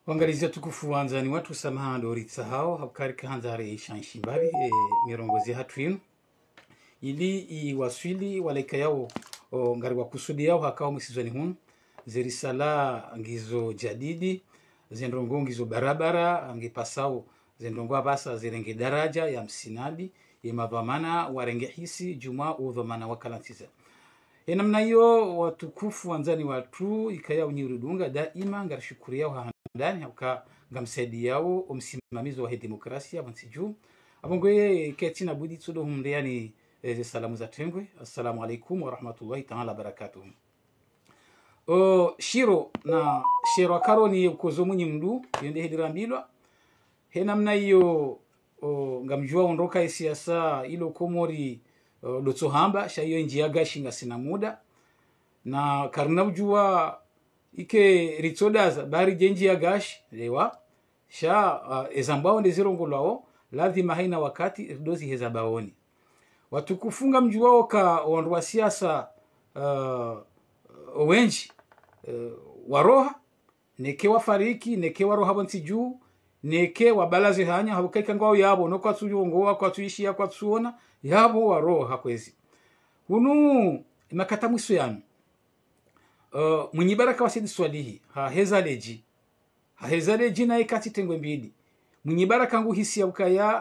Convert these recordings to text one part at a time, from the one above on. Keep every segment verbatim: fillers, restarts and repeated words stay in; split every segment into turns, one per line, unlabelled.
Wangalizia tukufu wanzani watu samaha ndo ritsahao hakarika hanzare ishanshi mbali e, mirongozi hatu inu ili iwaswili walaika yao o, ngari wakusudi yao hakao msizwani hunu zirisala ngizo jadidi zendrongo ngizo barabara ngipasao zendrongo abasa zirenge daraja ya msinadi ya mavamana warenge hisi juma udhomana wakalantiza e namna hiyo watukufu wanzani watu ikaya unyirudunga daima ngari shukuri yao ndani hauka ngamsaidi yao umsimamizi wa demokrasia wansiju abongoye ketina budi tsudo humreani e, salamu za tengwe. Assalamu alaikum wa rahmatullahi ta'ala barakatuh. O shiro na shiro akaroni ukozo munyi mdu yende hidirambilwa he namna hiyo ngamjua ondoka isiasa ilo komori dotsohamba shayo njia gashinga sina muda na karna ujua ike ritsodaza bari jenji ya gashi lewa sha uh, ezambao ndezirongolwao lazima haina wakati dozi hezabaoni watu kufunga mjuwao ka wandu wa siasa uh, wenji uh, waroha neke wafariki neke waroha wansi juu neke wabalaze hanya habukaika ngao yabo no kwa tuyongoa kwa tuishi ya kwa tuona yabo waroha kwezi hunu makata mwisu yanu. Uh, mwenye baraka wasidi swalihi ha heza leji ha heza leji na ikati tengwe mbili mwenye baraka ngu hisi ya ukaya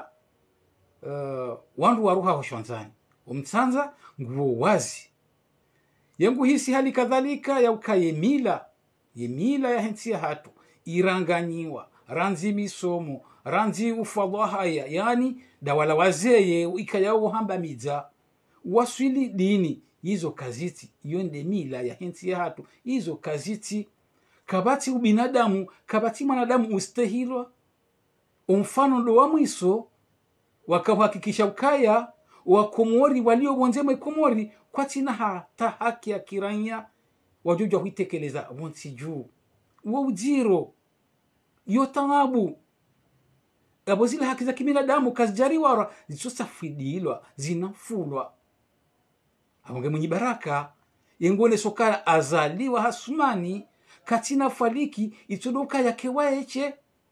uh, wandu waruha hoshwanzani umtsanza nguo wazi yengu hisi hali kadhalika ya ukaye mila ye mila ya hensi ya hatu iranganyiwa ranzi misomo ranzi ufadhahaya yani dawala wazeye ikaya uhamba midza waswili dini hizo kaziti yonde mila ya hensi ya hatu hizo kaziti kabati ubinadamu kabati mwanadamu ustahilwa umfano ndo wa mwiso wakahakikisha ukaya wa komori walio bonzema komori kwa tina hata haki ya kiranya wajoja huitekeleza wonsi juu wa ujiro yotangabu abozile haki za kibinadamu kazijari wara zisosafidilwa zinafulwa abonge mwenye baraka yengone sokara azaliwa hasumani katina faliki itudoka yakewa eche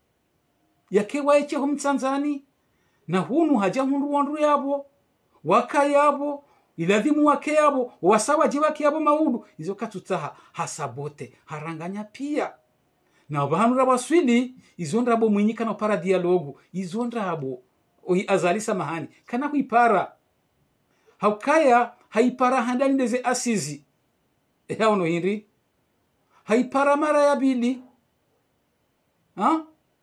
yakewa eche humtsanzani na hunu haja hundu wandu yabo waka yabo iladhimu wake yabo wasawa jiwake yabo maudu izo katutaha hasabote haranganya pia na bahanura waswili izo ndrabo mwenyika na para dialogu izo ndrabo azalisa mahani kana kuipara haukaya haipara handani ndeze asizi yao no hindi haipara mara ya bili ha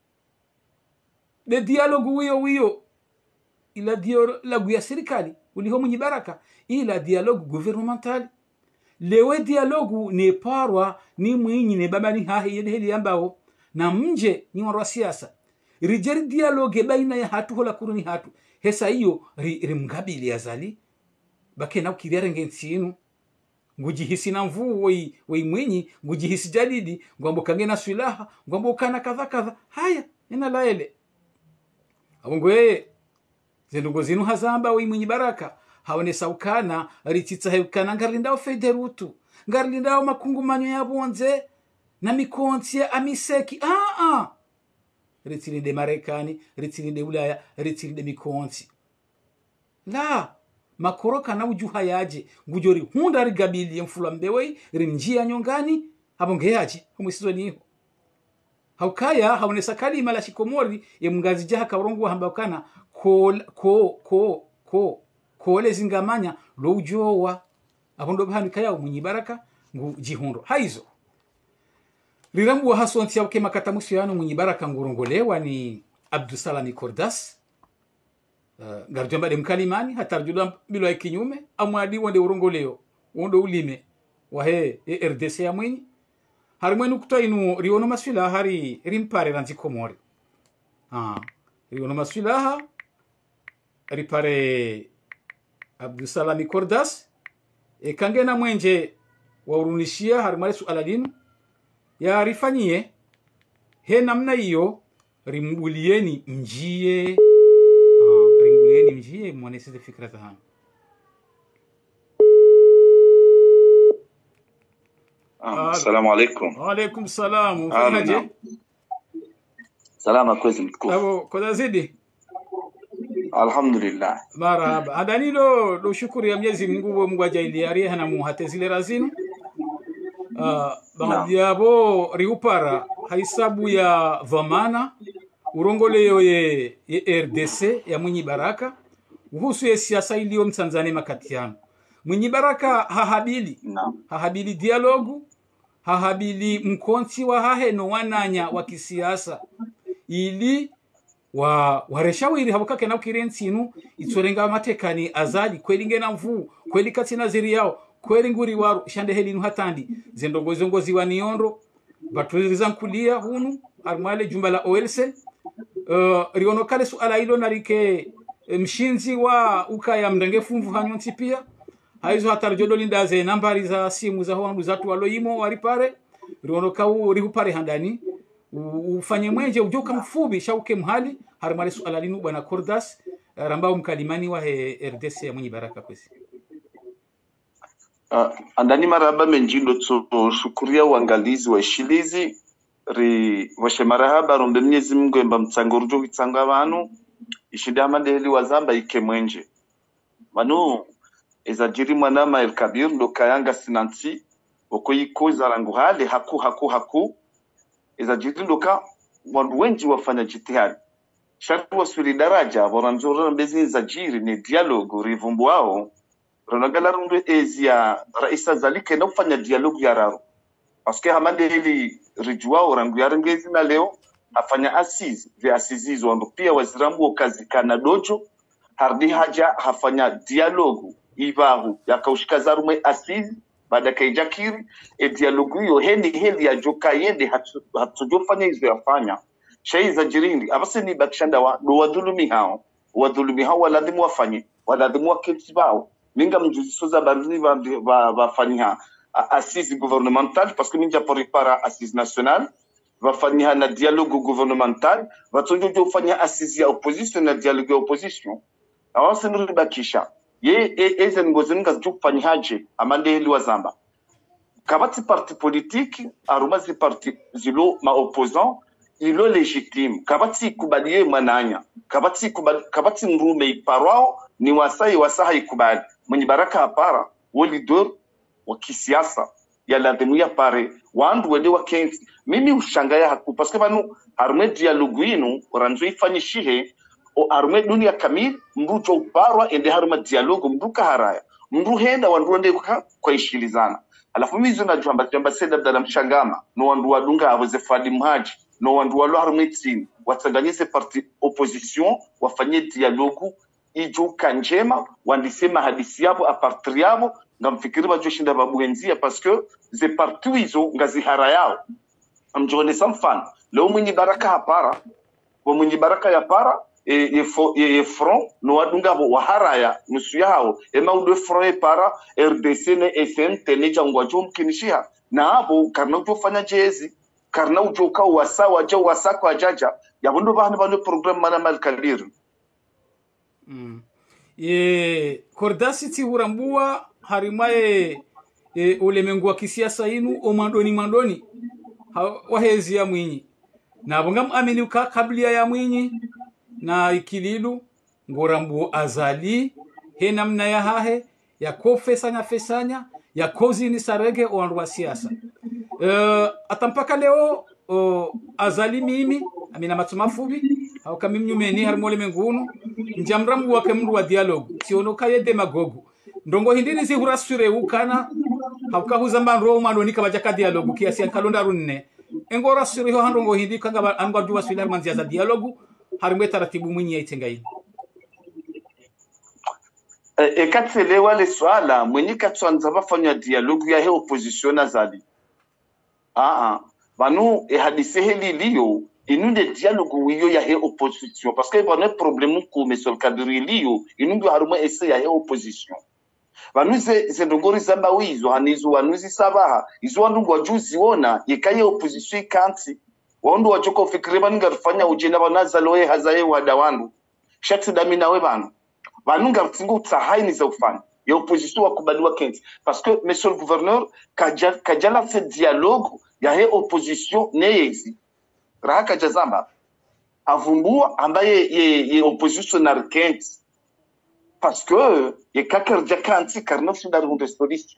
de dialogu wiyo wiyo ila dialogu ya serikali uliho mwenye baraka ila dialogu gouvernemental lewe dialogu ne parwa ni mwinyi ne baba ni hahe yene heli ambao na mje ni wa siasa rijeri dialogue baina ya hatu hola kuruni hatu hesa hiyo rimgabili ri azali bake na ukiriare ngensinu ngujihisi na mvuu wei wei mwenyi ngujihisi jadidi ngwambo kange na silaha ngwambo kana kadha kadha haya ina laele abongwe zendungo zinu hazamba wei mwenyi baraka haone saukana rititsa hekana ngarinda ofederutu ngarinda makungumanyo yabonze na mikonti amiseki a a ritili de Marekani ritili de Ulaya ritili de mikonti la makoroka na ujuha yaje ngujori hunda rigabili yemfula mbewei rimjia nyongani abonge yaje humisizo niho haukaya haonesa kalima la shikomori yemngazi jaha karongo hambakana ko ko ko ko kole zingamanya lo ujowa abondo bahani kaya mwenye baraka ngu jihundo haizo rirambu wa hasonti yake makata musu yanu mwenye baraka ngurongolewa ni Abdusalami Kordas Uh, garjamba de mkalimani hatarjula bilo ya kinyume amwadi wonde urongoleo wondo ulime wahe e R D C ya mwenye harimwenu kutoa inu riono maswila hari rimpare ranzi komori ah riono maswila ripare Abdusalami Kordas e kangena mwenje wa urunishia harimare su aladinu ya rifanyie he namna hiyo rimbulieni mjie ni mjie mwanesize fikra za hana.
Assalamu alaikum.
Wa alaikum salam. Ufanyaje?
salama kwezi mtukufu.
Abo koza zidi
Alhamdulillah.
Marhaba. Adanilo do shukuru ya Mwenyezi Mungu Mungu ajailiarie hana muhate zile razinu. Uh, baadhi yabo riupara haisabu ya dhamana urongoleyo ye, ye R D C ya Mwinyi Baraka uhusu ya siasa iliyo Mtanzania makatiano. Mwinyi Baraka hahabili
no.
hahabili dialogu, hahabili mkonti wa haheno wananya wa kisiasa ili wa wareshawiri habukake na ukirensinu itsorenga matekani azali kweli ngena mvu kweli katina ziri yao kweli nguri waru shande helinu hatandi zendongozi ngozi wa niondo baturiza nkulia hunu armale jumba la O L C uh, riono kale suala hilo narike mshinzi wa ukaya mndenge fumvu hanyonti pia haizo hatarjodo lindaze nambari za simu za honu zatu waloimo waripare riono kau rihupare handani ufanye mwenje ujoka mfubi shauke mhali harmale suala linu bwana Kordas rambao mkalimani wa he R D C ya Mwinyi Baraka kwesi.
Uh, andani maraba menjindo tso shukuria uangalizi wa ishilizi ri washe marahaba rombe Mwenyezi Mungu emba mtsangorjo kitanga abantu ishida madeli wazamba ike mwenje manu ezajiri mwanama El Kabir ndo kayanga sinanti okoyiko zarangu hali haku haku haku ezajiri ndo ka wandu wengi wafanya jitihadi sharti wasuli daraja waranzora mbezi zajiri ni dialogue rivumbu wao ronagala rundu ezia raisa zalike na kufanya dialogue ya raro paske hamande hili rijua orangu ya rengezi na leo afanya asizi vya asizizo wandu pia wazirambu okazi kana dojo hardi haja hafanya dialogue ivahu ya kaushika zarume asizi baada kaijakiri e dialogue hiyo hendi hendi ya joka yende hatu, hatujofanya hizo yafanya shai za jirindi abase ni bakishanda wa do wadhulumi hao wadhulumi hao waladhimu wafanye waladhimu waketibao minga mjuzi soza barini wafanya assise gouvernementale parce que minja poripara assise nationale wafanya na dialogue gouvernemental watonjo ufanya assise ya opposition na dialogue ya opposition awase nuribakisha ye eze ngozi nga zufanya haje amande heli wazamba kabati parti politique arumazi parti zilo ma opposant ilo legitime kabati kubalie mananya kabati kubali kabati ngume iparwao ni wasai wasaha ikubali Mwinyi Baraka hapara leader wa kisiasa ya ladhimu pare wandu wede wa kenzi mimi ushangaya haku paske banu harume dialogue inu ranzo ifanyishihe o harume dunia kamili mbujo uparwa ende harume dialogue mbuka haraya mbu henda wandu wende kwa, kwa ishilizana alafu mizo na jamba jamba seda dala mshangama no wandu wadunga awaze fadi mhaji no wandu walo harume tsini watanganyise parti opposition wafanye dialogue ijuka njema wandisema hadisi yabo apartri yabo ngamfikiri bajoshinda babuenzia parce que ze partout izo ngazihara yao amjone samfan leo Mwinyi Baraka hapara wa Mwinyi Baraka ya para e e, fo, e, e front no wadunga bo waharaya nusu yao e maudo front e para R D C ne S N teneja ngwajo mkinishia na abo karna ujofanya jezi karna ujoka wasa waja wasa kwa jaja yabondo bahane bano program mana mal kalir
mm. Ye Kordasi ti urambua harimaye e, ulemengu wa kisiasa inu o mandoni mandoni wahezi ya Mwinyi na bongam amini uka kablia ya Mwinyi na ikililu ngorambu azali he namna ya hahe ya kofesanya fesanya ya kozi ni sarege o andu wa siasa uh, atampaka leo uh, azali mimi amina matumafubi au kama mnyumeni harmole mengunu njamramu wake mndu wa dialogue siono kaye demagogu ndongo hindini si hurasure ukana hauka huzamba ro mandoni kaba jaka dialogue kiasi kalonda runne engora sure ho handongo hindi kanga anga duwa swilar manzia za dialogue harmwe taratibu Mwinyi yaitenga hii
e, e katsele wale swala Mwinyi katsanza bafanya dialogue ya he opposition azali ah ah banu e hadise heli liyo inunde dialogue wiyo ya he opposition parce que bana problème ko mesol kadri liyo inunde haruma ese ya he opposition banuze zendongori zamba wizo hanizo wanuzi sabaha izo wandu wajuzi ona yekaye opposition ikanti wandu wachoko fikire banga rufanya ujena banaza loye hazaye wadawandu shati damina we banu banunga tsingo tsahaini za ufanya ya opposition wakubaliwa kenti parce que monsieur le gouverneur kajala kajala fait dialogue ya he opposition neyezi rahaka jazamba avumbua ambaye ye, ye opposition na rikenti parce que ye kakar jakanti karno shindar hunde stolisi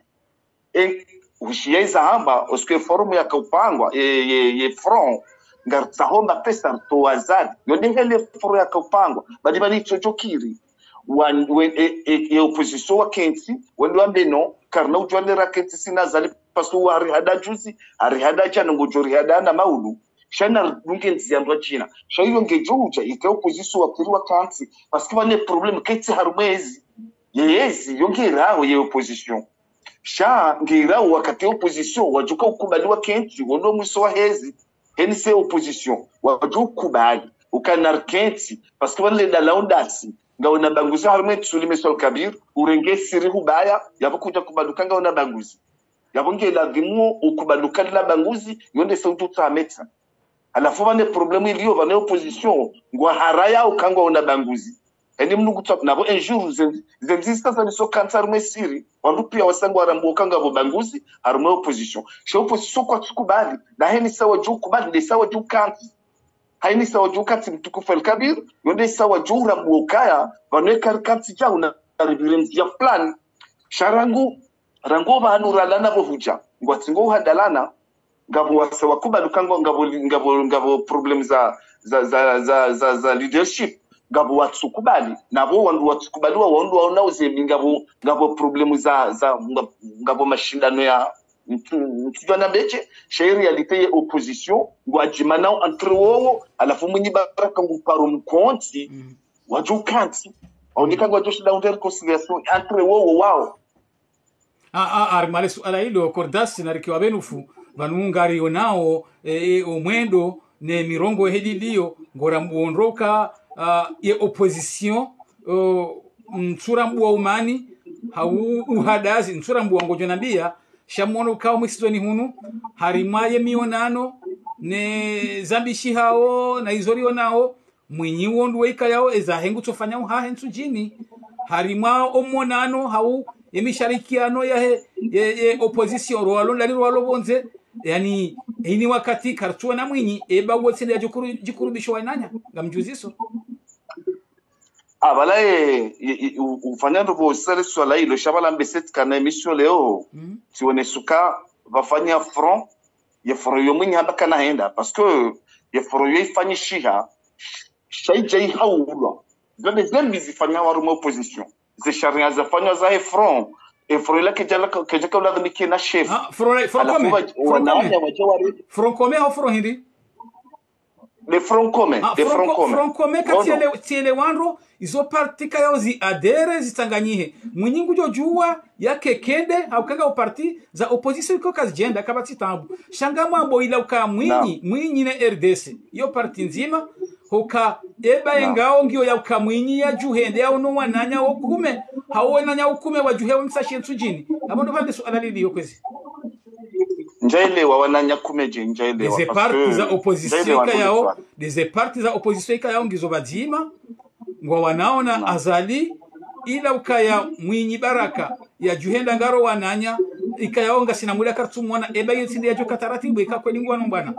e ushiyeza hamba oske forum ya kaupangwa ye, ye, ye front ngar tahomba pesa to azad yode hele forum ya kaupangwa badi badi chojokiri wan we e, e, e opposition wa kenti wendo ambe no karno ujwale rakenti sinazali pasu ari hada juzi ari hada chana ngojori hada na maulu shana dungenzi yandwa china shayo ngejuja ike opposition wa kiri wa kanti parce que bane problème keti harumezi yezi yongeraho ye opposition sha ngiraho wakati opposition wajuka ukubaliwa kenti wondo mwiso wa hezi heni se opposition wajuka ukubali ukanar kenti parce que bane da laundasi ngaona banguzi harume tsulime sol kabir urenge siri hubaya yabukuja kubaduka ngaona banguzi yabonge la vimu ukubaduka la banguzi yonde sautu tametsa alafu bane problème iliyo bane opposition ngwa haraya ukangwa ona banguzi eni mnungu top nabo un jour zenzista za niso kantar mesiri wandu pia wasangu arambo kanga bo banguzi harume opposition she opposition kwa tukubali na heni sawa juu kubali de sawa juu kanti haini sawa juu kanti mtukufu al-kabir yonde sawa juu rambo kaya bane kanti jao na ribiremzi ya plan sharangu rango banu ralana bo huja ngwa tingo hadalana ngabo wasa wakubali kanga ngabo ngabo ngabo problem za za za za, za, za leadership ngabo watsukubali nabo wandu watsukubaliwa wandu waona uzemi ngabo ngabo problemu za za ngabo mashindano ya mtujana beche shairi realite ya opposition ngwajimana entre wowo alafu mwenye baraka nguparo mkonti mm. wajukanti aoneka ngwajoshi down there conciliation entre wowo wao
ah ah armale suala hilo kordasi na rikiwa benufu vanungari onao e, omwendo ne mirongo hedilio ngora muonroka uh, ye opposition uh, ntsura mbuwa umani hau uhadazi ntsura mbuwa ngojo nambia shamono kao mwisizoni hunu harimaye mionano ne zambishi hao na izori onao mwinyi wondu weika yao eza hengu tofanya uhahe nsujini harima omonano hau emisharikiano ya he, ye, ye opposition roalo lali roalo bonze yani ini wakati kartua na mwinyi eba wote ya jukuru jikurubisho wainanya ngamjuziso
abala e ufanyando bo sere swala hilo shabala mbeset kana emission leo mm. tione suka vafanya front ye front yo mwinyi haba kana henda parce que ye front yo ifanyi shiha shaijai haulwa zende zembi zifanya warumo opposition ze sharia zafanya za front e front la kejala kejaka ula dhamiki na chef
ah front front comme front comme au front hindi
le front commun
ah,
le front commun
front commun katiele tiele wanro izo partika yao zi adere zitanganyihe mwinyingu jojua yake kende haukanga uparti za opposition iko kazijenda kabati tambu shangama ambo ila uka mwinyi no. mwinyi na R D C yo parti nzima hoka eba engao no. ngio ya uka mwinyi ya juhende ya uno wananya okume hawe nanya okume wa juhe wamsashi nsujini abondo bande suala lili yo kwezi
njaelewa wananya kumeje njaelewa
des partis za opposition yao des partis za opposition yao ngizo badima ngwa wanaona no. azali ila ukaya mwinyi baraka ya juhenda ngaro wananya ikayaonga sinamuli akartumwana eba yitsindi ya joka taratibu ikakweni ngwana mbwana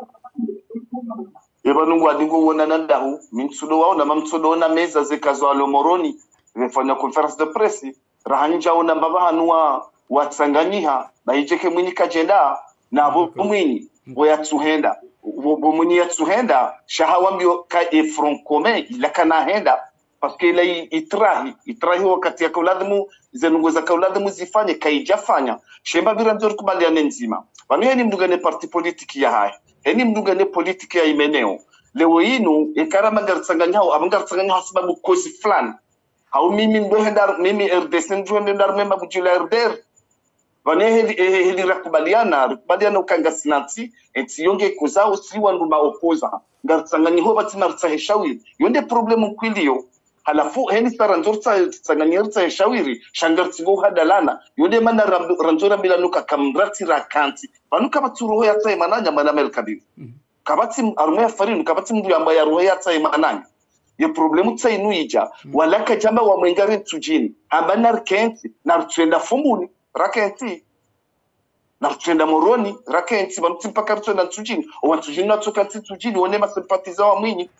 eba nungwa dingo wona nandahu mintsudo wao na mamtsudo na meza zikazo alomoroni vefanya conference de presse rahanja ona mbaba hanua watsanganyiha bahijeke mwinyi kajenda nabo mwinyi boyatsuhenda bo mwinyi yatsuhenda shahawambio ka e front commun ila kana henda parce que lai itrahi itrahi wakati ya kauladimu zenungo za kauladimu zifanye kaijafanya shemba biranzor kubaliane nzima banu yani mdugane parti politiki ya hai yani mdugane politiki ya imeneo leo inu ekarama gartsanganyao abangartsanganyao sababu kozi fulani au mimi ndo hendar mimi R D C ndo hendar memba bujula R D R bane heli heli rakubaliana rakubaliana ukanga sinati eti yonge kuzao si wandu ma opoza gartsanganyiho batina rtsaheshawi yonde problem kwiliyo halafu heni sara nzortsa tsanganyirtsa heshawiri shangartsigo hadalana yonde mana ranzora bila nuka kamrati rakanti banuka baturo ya tsa mananya mana mel kabir kabati arumya farin kabati mdu yamba ya roho ya tsa mananya ye problemu tsa inuija walaka jamba wa mwengari tujini ambana kenti na rtwenda fumbuni rakenti na rtwenda moroni rakenti banuti mpaka rtwenda tujini o tujini na tukati tujini one masempatiza wa mwinyi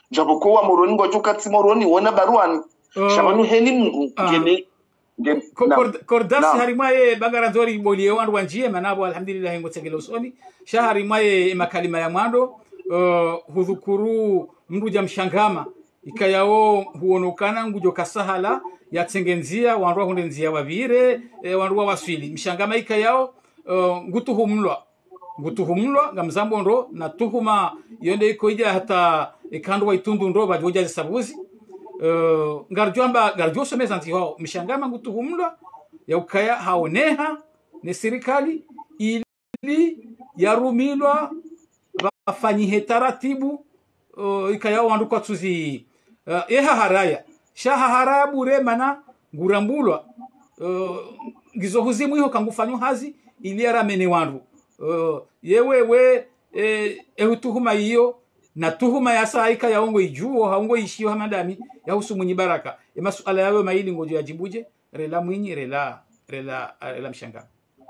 japokuwa moroni ngojo kati moroni wona baruani shabanu heni mungu ngene
kordasi harimaye bagara zori boliye wandu wanjie manabo alhamdulillah ngo tegelo soni shahari maye makalima ya mwando hudhukuru mndu ja mshangama ikayao huonokana ngujo kasahala ya tengenzia wandu hundenzia wavire wandu waswili mshangama ikayao ngutuhumlwa ngutuhumlwa ngamzambo ndo na tuhuma yonde ikoija hata ikandu wa itundu ndo bajoja sabuzi Uh, ngarjwamba ngarjo someza nti wao mshangama ngutuhumlwa ya ukaya haoneha ni serikali ili yarumilwa bafanyihe taratibu uh, ikaya wandu kwa tuzi uh, eha haraya shaha haraya bure mana ngurambulwa uh, gizo huzimu hiyo kangufanyo hazi ili yaramene wandu uh, yewe we eh, ehutuhuma hiyo na tuhuma ya saika ya ongo ijuo haongo ishio hamadami ya husu mwenye baraka ya masuala yawe maili ngojo ya jibuje rela mwinyi rela rela rela mshanga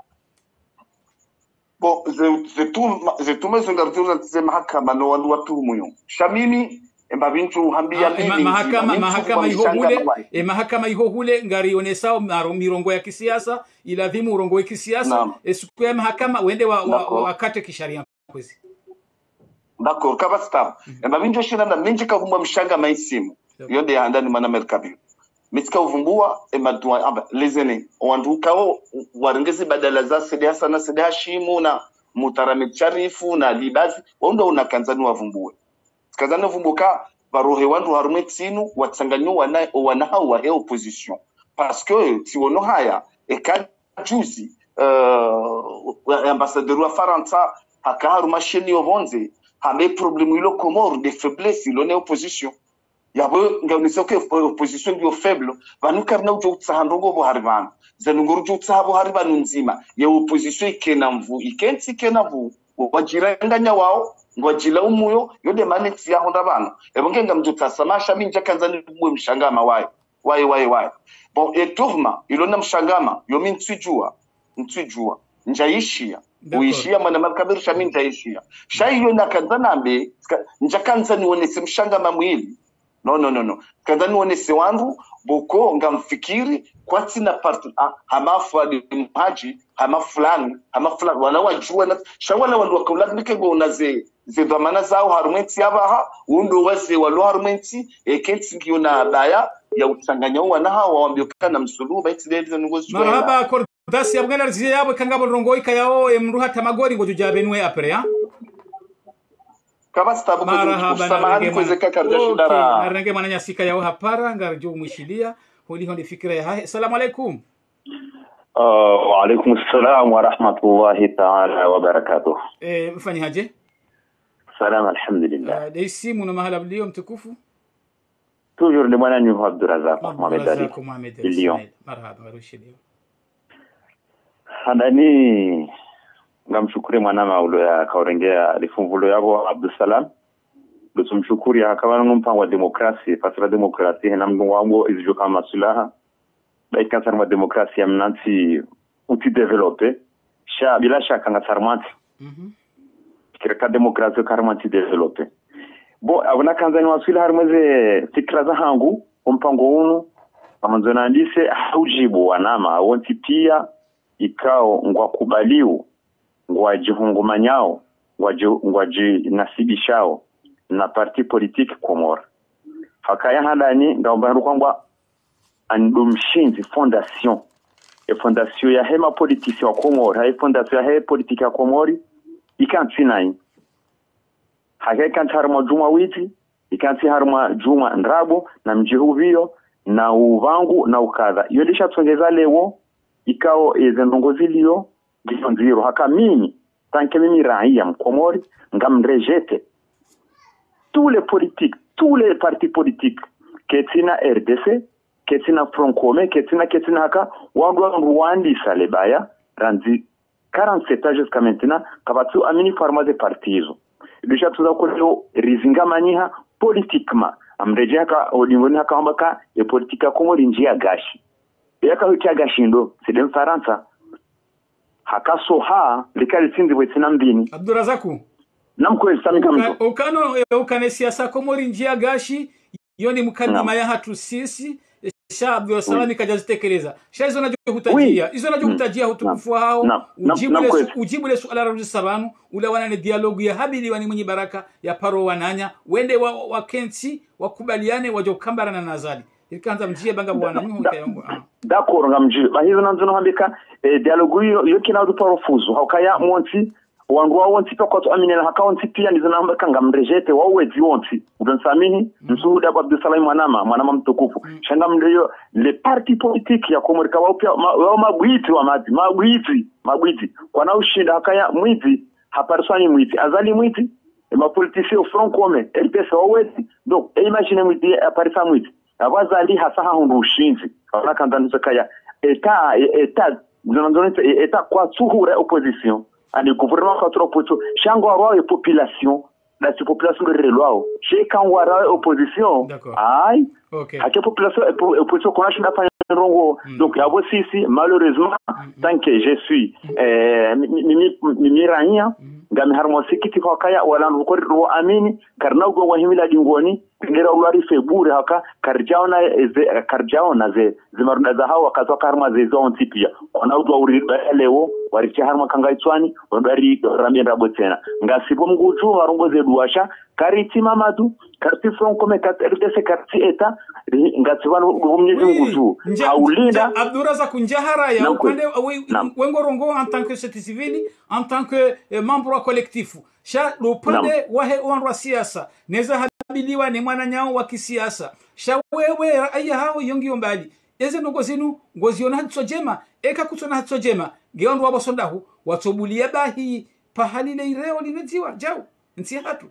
bo zetu zetu mezongartura tse mahakama no wandu watu muyo shamimi emba bintu hambia mimi
mahakama mahakama iho hule e mahakama iho hule ngari onesao mirongo ya kisiasa ila dhimu urongo ya kisiasa esiku ya mahakama wende wa, wa, wa, wakate kisharia kwezi.
D'accord, kabasta. Ema minjo shina na minji kavumba mshanga maisimu. Yonde ya handani mana merkabi. Mitika uvumbua ema duwa aba lezene. Wandu kao warengezi badala za sedeha sana sedeha shimu na mutaramid charifu na libazi. Wanda unakanzani wavumbue. Kanzani wavumbuka varohe wandu harume tsinu watsanganyo wana wanaha wa he opposition. Parce que si wono haya eka juzi uh, ambassadeur wa Faransa haka haruma sheni ovonze hame problème ilo Comore de faiblesse ilo ne opposition yabo ngaunisa ke opposition ndio faible vanu karna ujo tsahandongo bo haribana zanunguru ujo tsabo haribana nzima ya opposition ikena mvu ikenti ikena mvu wajiranganya wao ngwajila umuyo yode maneti ya honda bana ebonge ngamjo tsamasha minja kanzani bwe mshangama wayo wayo wayo wayo bon eturma ilo na mshangama yo mintwijua ntwijua njaishia uishia mwana makabiri shami njaishia shaiyo na kanzana mbe njakanza niwonese mshangama mwili no no no no kanza niwonese wangu boko ngamfikiri kwa tina partu ah, hamafu alimaji hamafu fulani hamafu fulani wana wajua na shawala wandu wakaulabike go unaze ze dhamana zao harumenti yabaha undo waze walo harumenti ekenti ngiyo na baya ya utanganya wana hawa wambiokana msuluba iti dedizo nugozi
marhaba kordasi ya mgana rizia yabo kangabo rongoika yao emruha tamagori ngoju jabenwe apre ya
kama stabu kusamahani kwezeka kardashidara
okay narenge mananya sika yao hapara ngarjo mwishilia holi hondi fikira ya hae assalamu alaikum
uh, wa alaikum assalam wa rahmatullahi ta'ala wa barakatuh
eh mfanyi haje
salam alhamdulillah
uh, deisi muna mahala blio mtukufu
toujours le mwana ni Abdurazak Mohamed Ali
Lyon marhaba marushilio
hadani ngamshukuri mwana maulo ya kaurengea lifumvulo yabo Abdusalam tumshukuri akawa ngumpa wa demokrasi fasira demokrasi na mngu wangu izijo kama sulaha baika sarma demokrasi ya mnanti uti develope sha bila shaka ngasarmati mhm kireka demokrasi karmanti develope bo abuna kanzani wasila harmeze fikra za hangu umpango unu amanzona ndise haujibu wanama wonti pia ikao ngwakubaliu ngwajihungumanyao ngwaji nasibishao na parti politique Comore hakaya hadani ngaomba kwamba andumshinzi fondation e fondation ya hema politique wa Comore hai fondation ya he politique ya Comore ikanti nai hakaya kanti harma juma witi ikanti harma juma ndrabo na mjihuvio na uvangu na ukadha yodisha tsongeza lewo ikao ezendongozilio gifondiro haka mimi tanke mimi raia mkomori ngamrejete tous les politiques tous les partis politiques ketina R D C ketina Front Commun ketina ketina haka wandu Rwandi salebaya ranzi quarante-sept ans jusqu'à maintenant kabatu amini forma de partizo déjà tuza ko rizinga maniha politiquement amreje haka odingoni haka ambaka e politika Komori njia gashi yaka hutia gashindo c'est Faransa hakaso ha likali sinzi wetina mbini
Abdurazaku
namkweli samika mtu
ukano ukane siasa komori njia gashi yoni mkadima ya hatu sisi sha Abdul Salam kajazitekeleza sha hizo najua hutajia hizo najua hutajia hutukufu hao ujibu le ujibu le suala la sabanu ule wana ni dialogue ya habili wani mwenye baraka ya paro wananya wende wa, wa kensi wakubaliane wajo kambara na nazali ilikanza mjie banga bwana nyu kayongo
d'accord ngamji bahizo nanzo hambika dialogue yo yokina du paro fuzu hakaya monti wangu wa wonti kwa to amine na akaunti pia ndizo namba kanga mrejete wa wezi wonti udonsamini msuhuda kwa Abdul Salam mwanama mwanama mtukufu shanga mndeyo le parti politique ya komorika wao pia wao mabwiti wa mazi mabwiti mabwiti kwa na ushinda hakaya mwiti haparsani mwiti azali mwiti ma politicien au front commun R P S wa wezi donc imagine mwiti aparisa mwiti abazali hasa hundu ushinzi kana kandanzo kaya eta eta zonanzo eta kwa suhure opposition ani gouvernement contre opposition chango wa population la population de reloi chez quand wa opposition ai
okay
ake population opposition qu'on a chinda fanya rongo donc yabo sisi malheureusement tant que je suis euh mimi mimi rania ngami harmo sikiti kwa kaya wala ngokoro amini karna go wahimila dingoni ngera ulari febure haka karjaona ze karjaona ze zimarunda za hawa kazo karma ze zonti pia ona udwa uri leo waricha harma kanga itswani wabari ramira botena ngasipo mgutu warongo ze duasha kariti mamadu karti front comme quatre R D C karti eta ngatsibano gumnyezi mgutu haulinda
Abdurazak Njahara ya upande wengorongo en tant que société civile en tant que membre collectif sha upande wahe wa siasa neza habiliwa ni mwana nyao wa kisiasa sha wewe raia hao yongi mbali eze ndogo zinu ngoziona hatso jema eka kutona hatso jema geondo wabo sondahu watobulia bahi pahali le ireo lineziwa jao ntia hatu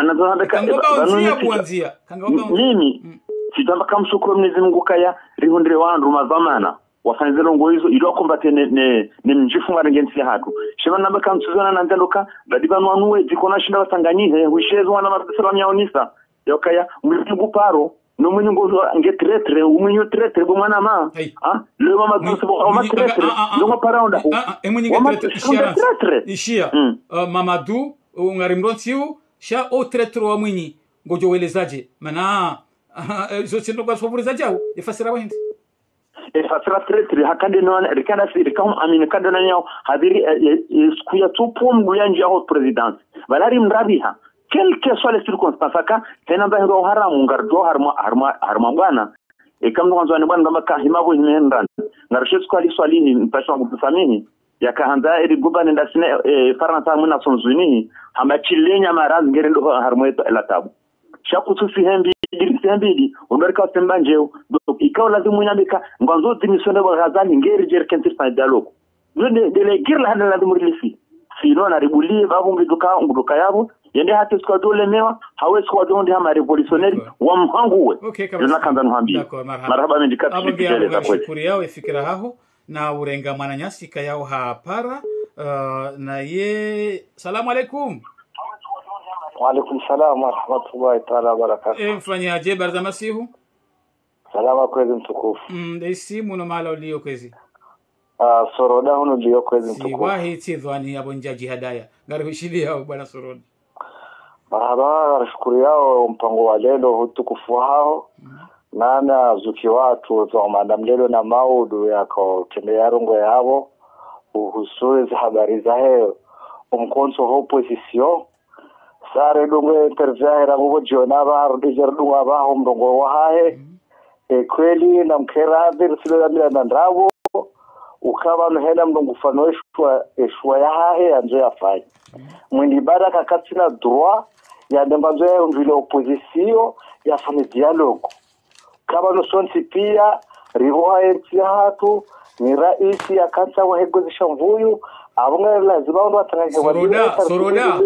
kangoba kuanzia kangoba
mimi sitamba kamshukuru Mwenyezi Mungu kaya rihundire wandu mazamana wafanzelo ngo hizo ilo kombate ne ne, ne mjifu marengensi hatu shema namba kamsuzana na ndandoka badibanu anuwe dikona shinda wasanganyihe wishezo wana mabisala yaonisa yokaya mwigu paro no mwenye ngozo ngetretre umwenye tretre bo mwana ma ah le mama duso bo ma tretre ngo paraonda
e mwenye tretre ishia Mamadou ngarimronsiu sha o tretre wa mwenye ngojo welezaje mana zo sindo kwa sofuriza jao ifasira wahindi
efasira tretre hakande no rikana si rikam amine kadana nyao hadiri skuya tupo mbuyanje ho president balari mrabiha quelle que soit les circonstances aka tena bahiro haramu ngardo harma harma harma bwana e kamno wanzo ni bwana maka himabo hinenda ngarishetu kwa liswali mpasha ngusamini yakahanza eri gubane ndasine faranta muna sonzuni hamba chilenya maraz ngerendo harmo la tabu shakutu sihembi dirisiambidi ondarika sembanjeo donc ikaw lazimu nyambika nganzo dimisone ba gazali ngeri jer kentir fa dialogue de de le girla handa lazimu rilisi sino na ribulie babu ngiduka nguduka yabo yende hati kwa dole mewa hawezi kwa donde hama revolutionary wa mhanguwe
ndio
kanza nhambia marhaba mendikati
kipeleza kwa shukuri yao ifikira haho na urenga mwananyasi kayao hapara uh, na ye salamu alaikum
wa alaikum salam wa rahmatullahi ta'ala wa barakatuh
e mfanya je barza masihu
salama kwezi mtukufu
mm desi muno mala ulio kwezi
ah soroda huno ulio kwezi mtukufu
si wahi tidhani abonjaji hadaya ngari hishili hao bwana soroda
marhaba shukuru yao mpango wa lelo utukufu hao nana zuki watu za madam lelo na maudu yako tembea rongo yao uhusuzi habari za heo umkonso ho opposition sare dungo interview ngo jona ba rudijer dungo ba hom dongo wa hae e kweli na mkera dirsilo ya mila ndrawo ukaba no hela mdongo fano eshwa eshwa ya hae anje afai mwindi baraka katina droit ya ndambazo ya ndile opposition ya fami dialogue kaba no sonti pia rivoa ya hatu ni raisi ya kansa wa hegozi shamvuyu abunga lazima ndo atangaje
wa soroda soroda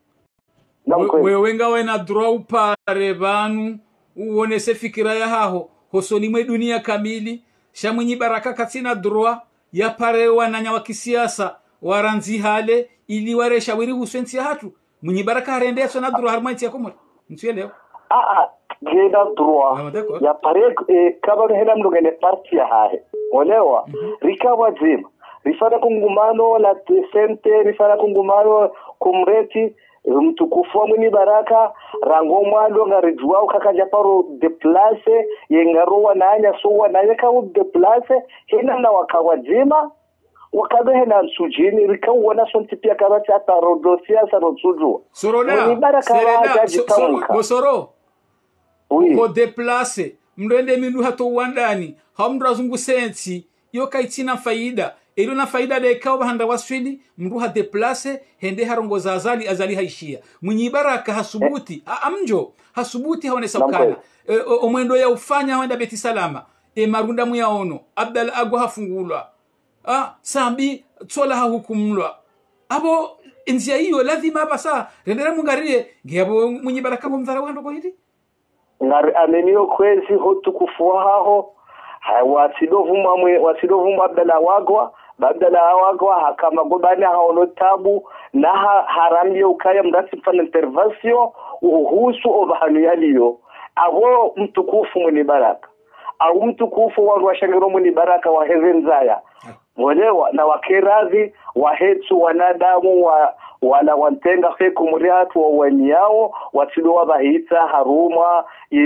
wewe ngawe na draw pare banu uone se fikira ya haho hosoni mwe dunia kamili shamwinyi baraka katina draw ya pare wananya wa kisiasa waranzi hale ili ware shawiri husensi hatu mwenye baraka harende so na draw harmanti ya komor mtuelewa
ah ah geda draw ya pare kaba hela mlugene parti ya hahe olewa rikawa zima rifana kungumano la sente rifana kungumano kumreti mtukufu wa mwini baraka rango mwando ngarijua ukakaja paro de place yengarowa nanya sowa nanya kawo de place hina na wakawajima wakabehe na nsujini rikawa na sonti pia karati hata rodosia sa rosuju
Sorona
mwini baraka waja jitamuka
Bosoro
oui
ko de place mndende mindu hato wandani hamndra zungu sensi yo kaitina faida ilo na faida de kawa handa waswili mndu ha deplace hende harongo za azali azali haishia mwenye baraka hasubuti eh. amjo hasubuti haone saukana e, omwendo ya ufanya wanda beti salama e marunda muyaono abdal agwa hafungulwa ah sambi tsola ha hukumlwa abo enzia hiyo lazima basa rendera mungarie ngiyabo mwenye baraka bomzara wando ko hidi
ngari ameniyo kwezi hotu kufuaho wasidovuma mwe wasidovuma abdala wagwa babdala wagwa hakama gobani haono tabu na ha, haramye ukaya mrasi fana intervention uhusu obahanu yaliyo abo mtukufu mwini baraka au mtukufu wa washangiro mwini baraka wa hezenzaya mwelewa na wakerazi wahetsu wanadamu wa wala wantenga feku muriatu wa wanyao wasidowa bahita haruma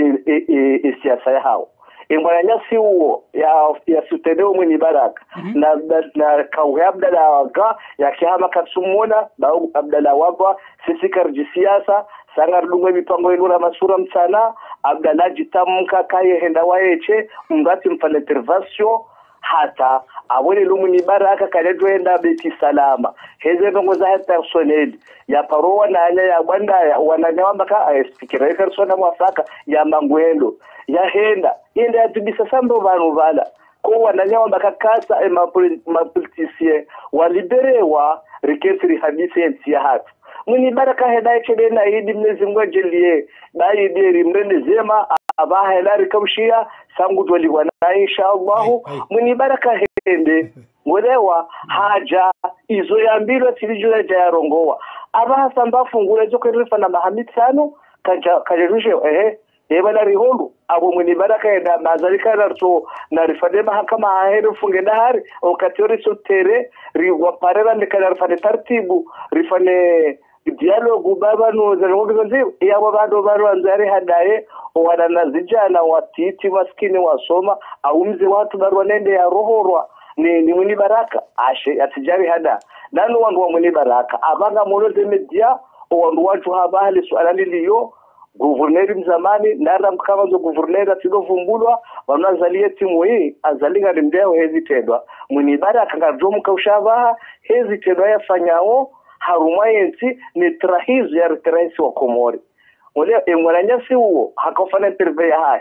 isiasa yao ingwana nyasi uo ya ya sutedeo mwini baraka mm-hmm. na na kauhe abdala waga ya kihama katsumona bau abdala wagwa sisi karji siasa sangar dungwe mipango ilura masura msana abdala jitamka kaye henda waeche mgati mfana intervention hata awele lumuni baraka kaledo enda beti salama heze bongo za personnel ya paroa na anya ya banda wananya mbaka speaker persona mwafaka ya mangwendo ya henda inde atubisa sambo banu bala ko wananya mbaka kasa e ma politicien waliberewa rikesiri hadisi ya hatu muni baraka heda chede na hidi mnezi mwajelie dai deri mrende zema abaha helari kamshia sangu twali wana inshallah muni baraka hende mwelewa haja izo yambiro tilijula jayarongoa abaha samba fungule zo kerifa na mahamid sano kaja kajerushe eh eba na riholu abo muni baraka henda mazalika narto na rifade mahakama aheru funge dahari o kateori sotere riwa parera ndekana rifade tartibu rifane dialogue baba no zangozo nzi ya bado bado anzari hadaye wana zijana watiti maskini wasoma au mze watu bado nende ya rohorwa ni ni mwini baraka ashe atijari hada nanu wandu wa mwini baraka abanga moloze media wandu watu habali swala liliyo guverneri mzamani nara mkama zo guverneri atidovumbulwa wanazalie timu hii azalinga rimdeo hezitedwa mwini baraka ngajomu kaushava hezitedwa yafanyao harumayensi ni trahizo ya referensi wa Komori wale emwaranyasi huo hakofana interview hai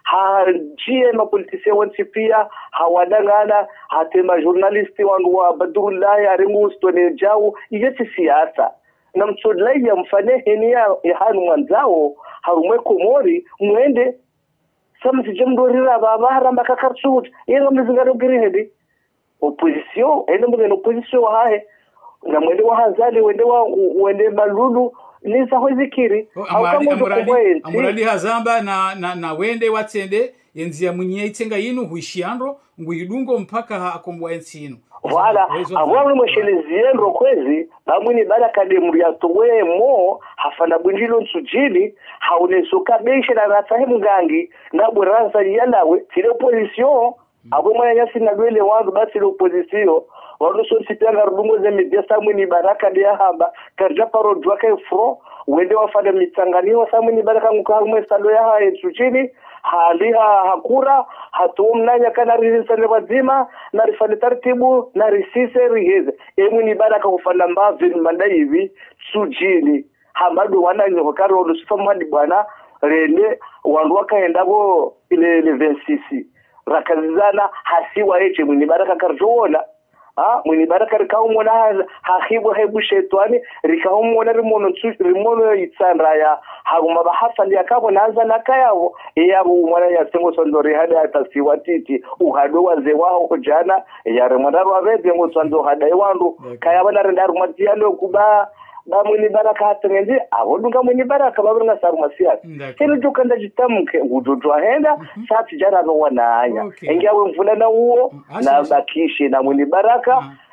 hajie ma politician wansi pia hawadangana hatema journalisti wangu wa Badrullah ya ringu stone jao yeti siasa na msodlai ya mfane henia ya hanu mwanzao harumwe Komori mwende samsi jamdorira baba haramba kakarsut yenga mzingaro girihedi opposition ene mwe opposition hae na mwende wa hazali wende wa wende malulu nisa hozikiri
au kama amurali amurali hazamba na na, na wende watsende yenzia munye itenga yinu huishiandro nguidungo mpaka akombwa ensino
wala awamwe mwesheleziendo kwezi bamwini baraka demuri atowemo hafana bundilo nsujili haunesoka beishe na ratahimu gangi na buraza yalawe tile opposition abo mwanyasi na lwele wangu basi l'opposition wano so sitanga rubungo ze media samwini baraka dia hamba karja paro dwaka fro wende wafada mitangani wa samwini baraka ngukamwe salo ya hae chuchini haliha hakura hatumnanya kana rizisane wazima na rifane tartibu na risise rigeze emwini baraka kufanda mbavi mbanda hivi sujini hamadu wananyo wakaro lusifa mwadi bwana rene wandu wakaendako ile ile vensisi rakazizana hasiwa eche mwini baraka karjoona ah mwini baraka rikaumona hahibu hebu shetani rikaumona rimono rimono itsandra ya haguma bahafali yakabo naanza nakayavo yabo mwana ya sengo sondori hada atasiwa titi uhado waze wao kujana ya remanda wabeze ngo sonzo hada iwandu kayabana rendaru matialo kuba ba mwini baraka hatengendi abodunga mwini baraka babunga sarumasia kile jukanda jitamuke udodwa henda sati jara no wananya engiawe mvula na uo na bakishi na mwini baraka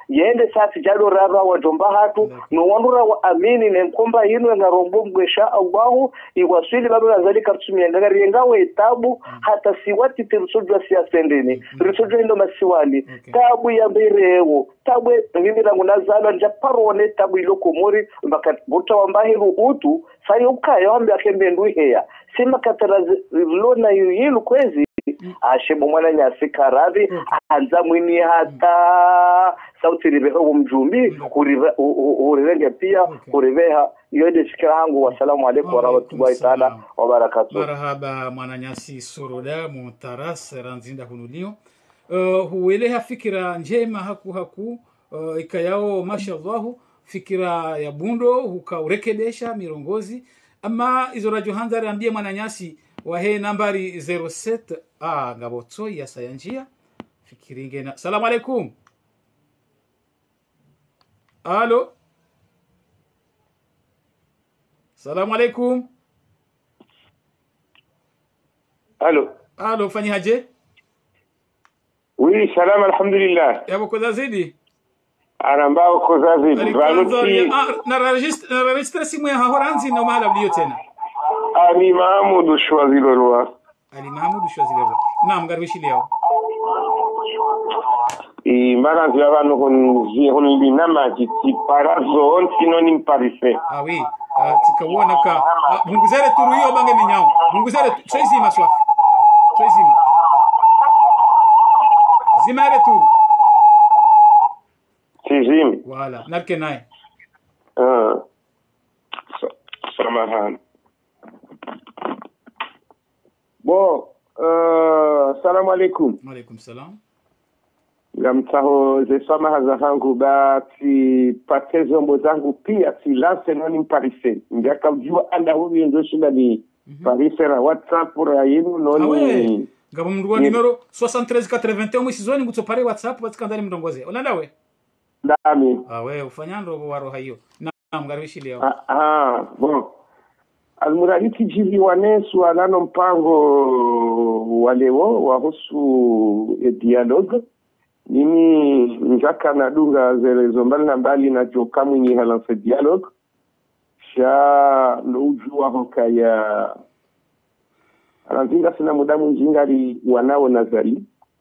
yende sasa jalo raba wa jomba hatu no wandura wa amini ne mkomba yinu na rombo mgesha Allahu iwasili babu azalika tusumia ngari yengawe tabu hata siwati tirusujwa siasendeni risujwa ndo masiwali tabu ya mbirewo tabu mimi rangu nazalo nja parone tabu iloko mori mbaka buta wambahiru utu sayo ukayo ambi akembe nduheya sima katarazi lona yilu kwezi ashebo mwana nyasika radhi anza mwini hata sauti ribeho mjumbi urivenga pia uriveha yode shikarangu. Wasalamu alaykum wa rahmatullahi ta'ala wa barakatuh.
Marhaba mwananyasi Soroda Montaras ranzinda hunulio uh, hueleha fikira njema haku haku uh, ikayao mashallah fikira ya bundo hukaurekebesha mirongozi ama izo radio hanzari ambie mwananyasi wahe nambari zero sita ah ngabotso ya sayanjia fikiringe na salamu alaykum. Alo salamu alaykum.
Alo
alo fani haje.
Oui salam alhamdulillah.
Yabo kozazidi
arambao kozazidi
vanuti na registre na registre simu ya horanzi no mala blio tena
Ali Mahmoud Shwazilorwa.
Ali Mahmoud Shwazilorwa. Naam garbishi leo.
I maranzi abantu kunzi honi binama kiti parazo on synonym parise.
Ah oui, tikawona ka munguzere turuyo bange menyao. Munguzere choizi maswa. Choizi. Zimare tu.
Tizim.
Voilà, narke nae.
Ah. Samahan. Bon, uh, salamu alaikum.
Wa alaikum salam.
Ngamtaho zesama hazangu bati patezo mbozangu pia silance noni mparise. Ndaka ujua anda huvi ndoshina ni parise ra WhatsApp ra yinu noni.
Ngabo mnduwa numero soixante treize quatre-vingt-un mwisizoni nguto pare WhatsApp watikandani mndongoze. Olanda we?
Dami.
Ah we ufanyando waro hayo. Na mgarwishi leo.
Ah, ah bon. Almurahiti jili wanesu alano mpango walewo wahusu e dialogue. Mimi njaka nadunga zelezo mbali na mbali na joka mwinyi halanse dialogue. Sha noujua hoka ya alanzinga sina muda mwinjingari wanao nazari.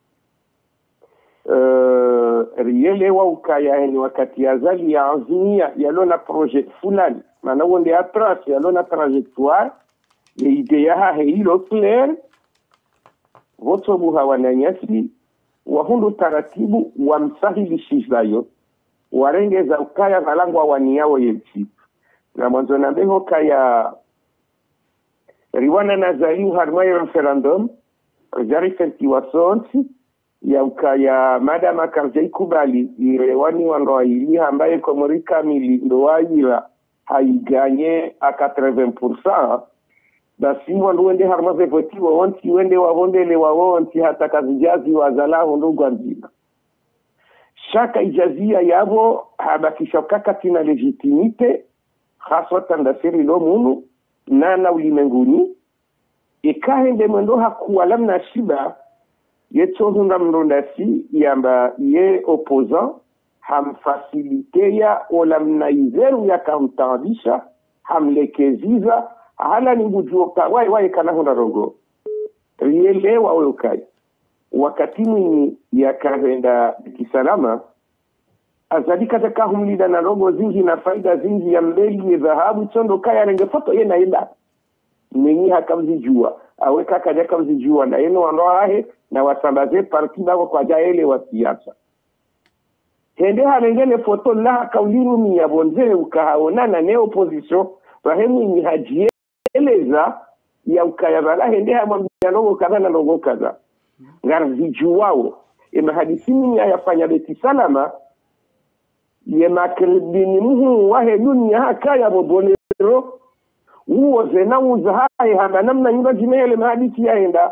Uh, riele wa ukaya heni wakati ya zali ya anzinia yalona projet fulani. Mana wonde atras yalona trajectoire. Le idea ha hilo clair. Voto buha wananyasi. Wahundu taratibu wa msahili shizayo. Warengeza ukaya valangwa waniyawo yelchi. Na mwanzo na beho kaya riwana na zali uharmaye referendum. Jari fenti wasonsi. Ya ukaya madama karjai kubali. Irewani wandoa ili ambaye komorika mili ndoa haiganye a quatre-vingts pour cent. Basi wandu wende harmaze voti wa wanti wende wa wondele wa wanti hata kazijazi wa zala hundu nzima. Shaka ijazia yabo habakisha kakati na legitimite khaswatan da siri lo munu nana ulimenguni ikahende mwendo hakuwa lamna shiba yetohunda mrondasi yamba ye opposant hamfaciliteya olamna izeru ya kautandisha hamlekeziza hala ni bujuka wai wai kana hona rogo rielewa wewe wakati mwini ya kahenda kisalama azali kataka humlida na rogo zingi na faida zingi ya mbeli ya dhahabu chondo kaya rengefoto ye na enda mwenye hakamzijua aweka kaja kamzijua na yeno wandoa ahe na wasambaze parti bako kwa jaele wa siasa hende harengene foto la kauliru mi ya bonze ukahaonana ne opposition rahemu ni hajieleza ya ukayabala hende hamwambia nogo kaza na nogo kaza ngarzijuwao ema hadisini ya yafanya beti salama ye makribini muhu wahe dunia haka ya bobonero uo zena uza hai hama namna nyumba jimele mahadisi ya enda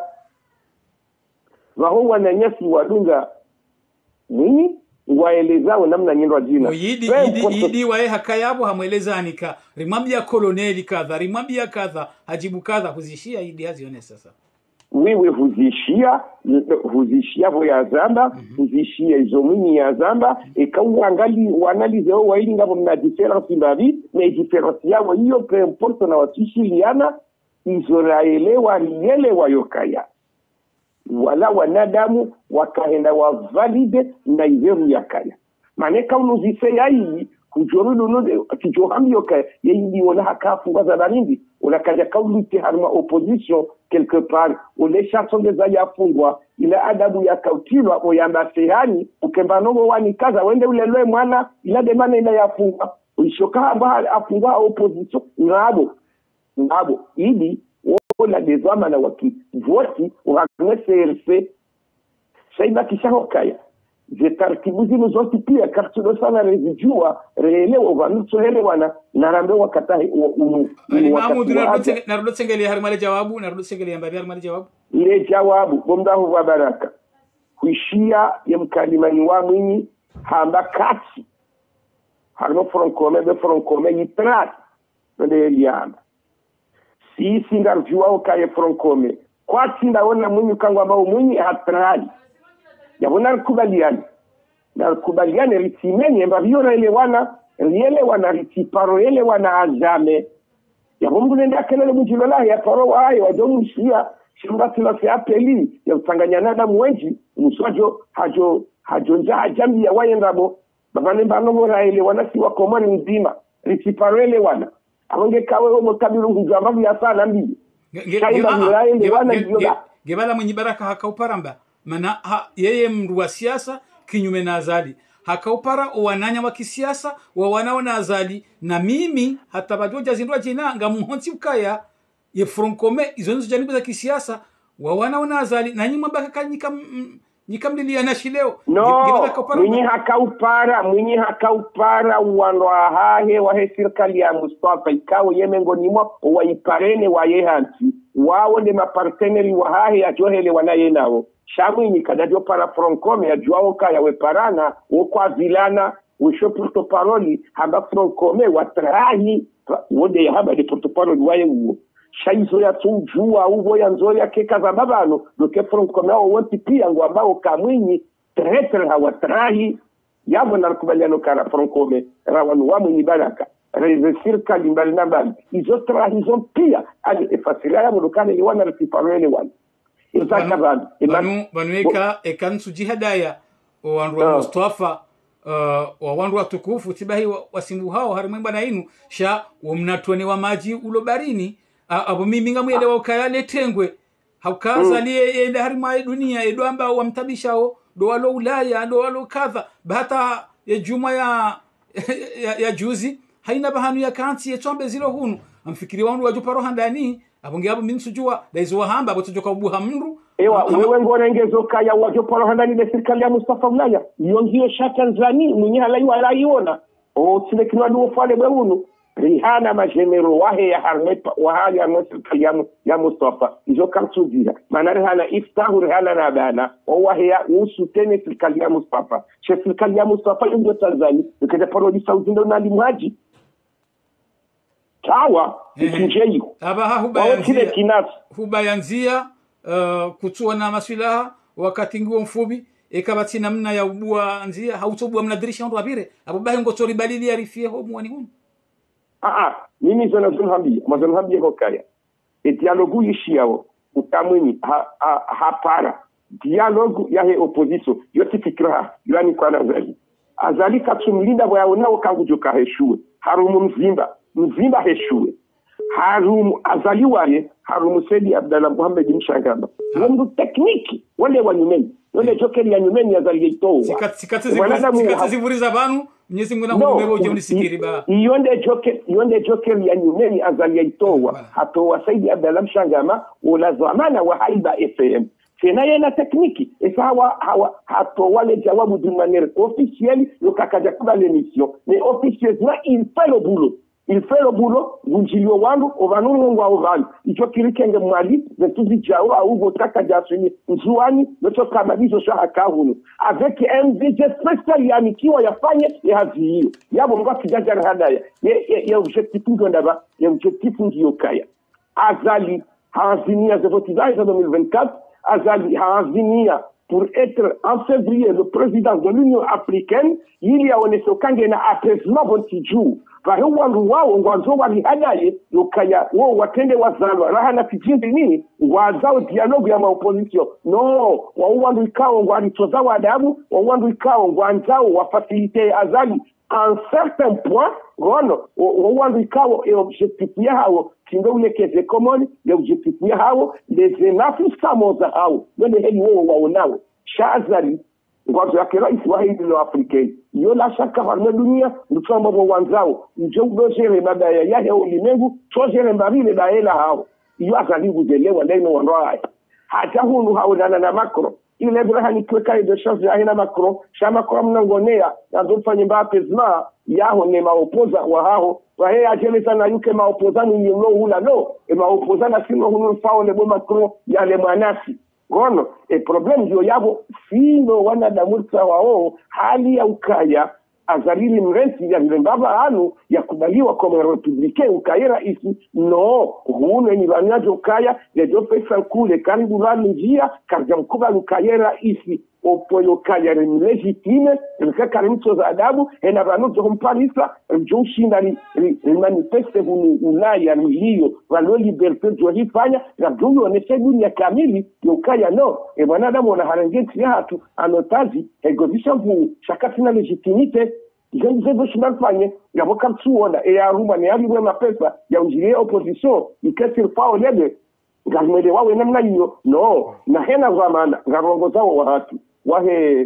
waho wananyasi wadunga mwini waelezao namna nyendo jina
yidi yidi yidi wae hakayabo hamweleza anika rimwambia koloneli kadha rimwambia kadha hajibu kadha kuzishia yidi hazione sasa
wewe huzishia huzishia vo ya zamba huzishia izomini ya zamba ekauangali wanalize o wainga vo na difference mbavi na difference yao hiyo pe importe na watishiliana izoraelewa lielewa yokaya wala wanadamu wakaenda wavalide na iveru yakaya maneka unuzise yai kujorulu no kijohamyo ka yindi wala hakafunga za barindi wala kaja kaulite harma opposition quelque part ole chanson des ayafungwa ila adabu ya kautilwa o yamba sehani ukemba nogo wani kaza wende ule lwe mwana ila demana ila yafungwa ulishoka haba afungwa opposition ngabo ngabo ili wala dezama na waki voti urakne C R C saiba kishahokaya zetaratibu zino zote pia kartuno sana rezijua reelewa uvanusohelewana narambe wakatahi
Mahmoud narudo tsengeli harimale jawabu narudo tsengeli yambabi harimale jawabu
ile jawabu bomdahu wa baraka kuishia ya mkalimani wa mwinyi hamba kasi harimo fronkome be fronkome yitrat nde yamba sisi ndarjua okaye fronkome kwati ndaona mwinyi kangwa ambao mwinyi hatrali yabona kubaliana na kubaliana ritimenye mbavyo elewana elewana ritiparo elewana azame yabongo nenda kelele mujilala ya paro wayo wajomushia shimba tunase apeli ya utanganyana na mwenji muswajo hajo hajonja hajambi ya wayendabo babane banomo elewana si wakomani nzima ritiparo elewana abonge kawe omo kabiru nguzamba ya sana mbi
gebala mwenye baraka hakauparamba mana ha, yeye mru wa siasa kinyume na azali hakaupara wananya wa kisiasa wa wanao na azali na mimi hata badoja zindwa jina ngamuhonsi ukaya ye fronkome izo nizo janibu za kisiasa wa wanao na azali na nyuma baka kanyika nikamlilia na shileo
no mwenye hakaupara mwenye hakaupara wano ahahe wahe serikali ya Mustafa ikawo yemengo nimwa waiparene wa yehansi wao ni maparteneri wa hahe ajohele wanaye nao shamwini kadadio para fronkome ya juao kaya weparana wokwa vilana wisho portoparoli hamba fronkome watrahi wode ya hamba de portoparoli wae uo shaizo ya tujua uvo ya nzori ya keka za babano doke fronkome wao wanti pia ngu ambao kamwini tretre hawatrahi yabo narukubaliano kara fronkome rawanu wa mwini baraka rezesirka limbali nambali izo trahi zon pia ali efasila ya mulukane liwana retiparoli wani
banu banu banu eka ekansu jihadaya wandu wa Mustafa wa wandu wa tukufu tibahi wasimbu hao harimwemba na inu sha wamnatone wa maji ulobarini abo mimi ngamwelewa ukaya letengwe haukaza liye enda harima dunia edo ambao wamtabishao do walo ulaya do walo kadha bata ya juma ya ya, ya juzi haina bahanu ya kanti yetombe zilo hunu amfikiri wandu wajuparo handani abonge abo minsujua daizo wahamba abo tujoka buha mndu
ewa wewe ngone ngezo kaya wajoparo handani na serikali ya Mustafa Ulaya yongio shaka nzani mwenye halai wala iona o sile kinwa duo fale bwunu rihana majenero wahe ya harmepa wahali ya serikali ya, ya Mustafa izo kamsudira maana rihana iftahu rihana na bana o wahe ya usu tene serikali ya Mustafa she serikali ya Mustafa yongo Tanzania ukete parodi Saudi ndo nali mhaji tawa ikinjeyo
aba hubayanzia hubayanzia uh, kutua na masilaha wakati nguo mfubi ekabati namna ya ubua nzia hautobua mnadirisha ndo abire ababaye ngotori balili arifie ho mwani hunu
ah ah mimi zona zunhambi mazunhambi hokaya e dialogu yishiao utamwini ha, ha, hapara dialogu ya he opposition yote fikra yani kwa nazali azali katumlinda bwaonao kangujoka heshuwe harumu mzimba mzimba heshuwe harumu azaliwaye harumu Saidi Abdalla Muhammad Mshangamba ndio tekniki wale wanyumeni wale jokeri ya nyumeni azaliyeto
sikati sikati sikati zivuriza banu Mwenyezi Mungu na kumwebo je unisikiri ba
iyonde jokeri iyonde jokeri ya nyumeni azaliyeto hato wa Saidi Abdalla Mshangamba wala zamana wa haiba F M tena yana tekniki esawa hawa hato wale jawabu d'une manière officielle lokakaja kwa l'émission mais officieusement il fait le boulot il fait le boulot bunjilio wangu ovanungu wa ovani icho kirikenge mwali zetuzi jao au votaka jasuni nzuani noto kama bizo shaka kahunu avec un budget spécial yani kiwa yafanye ya hazi hiyo yabo mga kijaja hadaya ye ye objectif ndo ndaba ye objectif ndio kaya azali haazimia zevotizai za deux mille vingt-quatre azali haazimia pour être en février le président de l'Union africaine ili aoneshe kange na apaisement bontiju vahe wandu wao ngwanzo wali hadaye nokaya wo watende wazalwa raha na kijindi nini ngwazao dialogue ya maopposition no wa wandu ikao ngwali tozawa adabu wa wandu ikao ngwanzao wafacilite azali en certain point gono wa wandu ikao e objectif ya hao kindo ulekeze common le objectif ya hao les enafi samoza hao wende heli wo waonao shazali ngwazo yake rais wa hindi lo afrikei yo la shaka harme dunia nutamba bo wanzao njo dojere badaya ya ya ulimengu tojere mbabile baela hao yo azali kuzelewa leno wandoa hata hunu hao nana na Macron ile bila hani kweka de chance ya ina Macron shama kwa mnangonea na dofanye mbapezma yaho ne maopoza wa hao wa he ajele sana yuke maopozani ni lo hula no e maopozana sino hunu fao le bo Macron ya le manasi gono e problem ndio yabo sino wanadamu wao hali ya ukaya azalili mresi ya mbaba anu ya kubaliwa kama republike ukaya isi no huone ni banyajo ukaya le do pesa kule karibu la njia kaja mkuba ukaya isi opoyo kaya ni legitime ilika karimto za adabu ena banu jo mpalisa njushinda ni manifeste hunu ulaya nilio walo liberté jo hifanya na duyo oneshe dunia kamili ukaya no e wanadamu wana harangeti ya hatu anotazi egodisha mvu shakatina legitimite Jenze do shimafanye yabo kapsuona e aruma ne ali wema pesa ya ujire opposition ikesir fao lebe ngamele wawe namna hiyo no na hena zamana ngarongoza wa watu wahe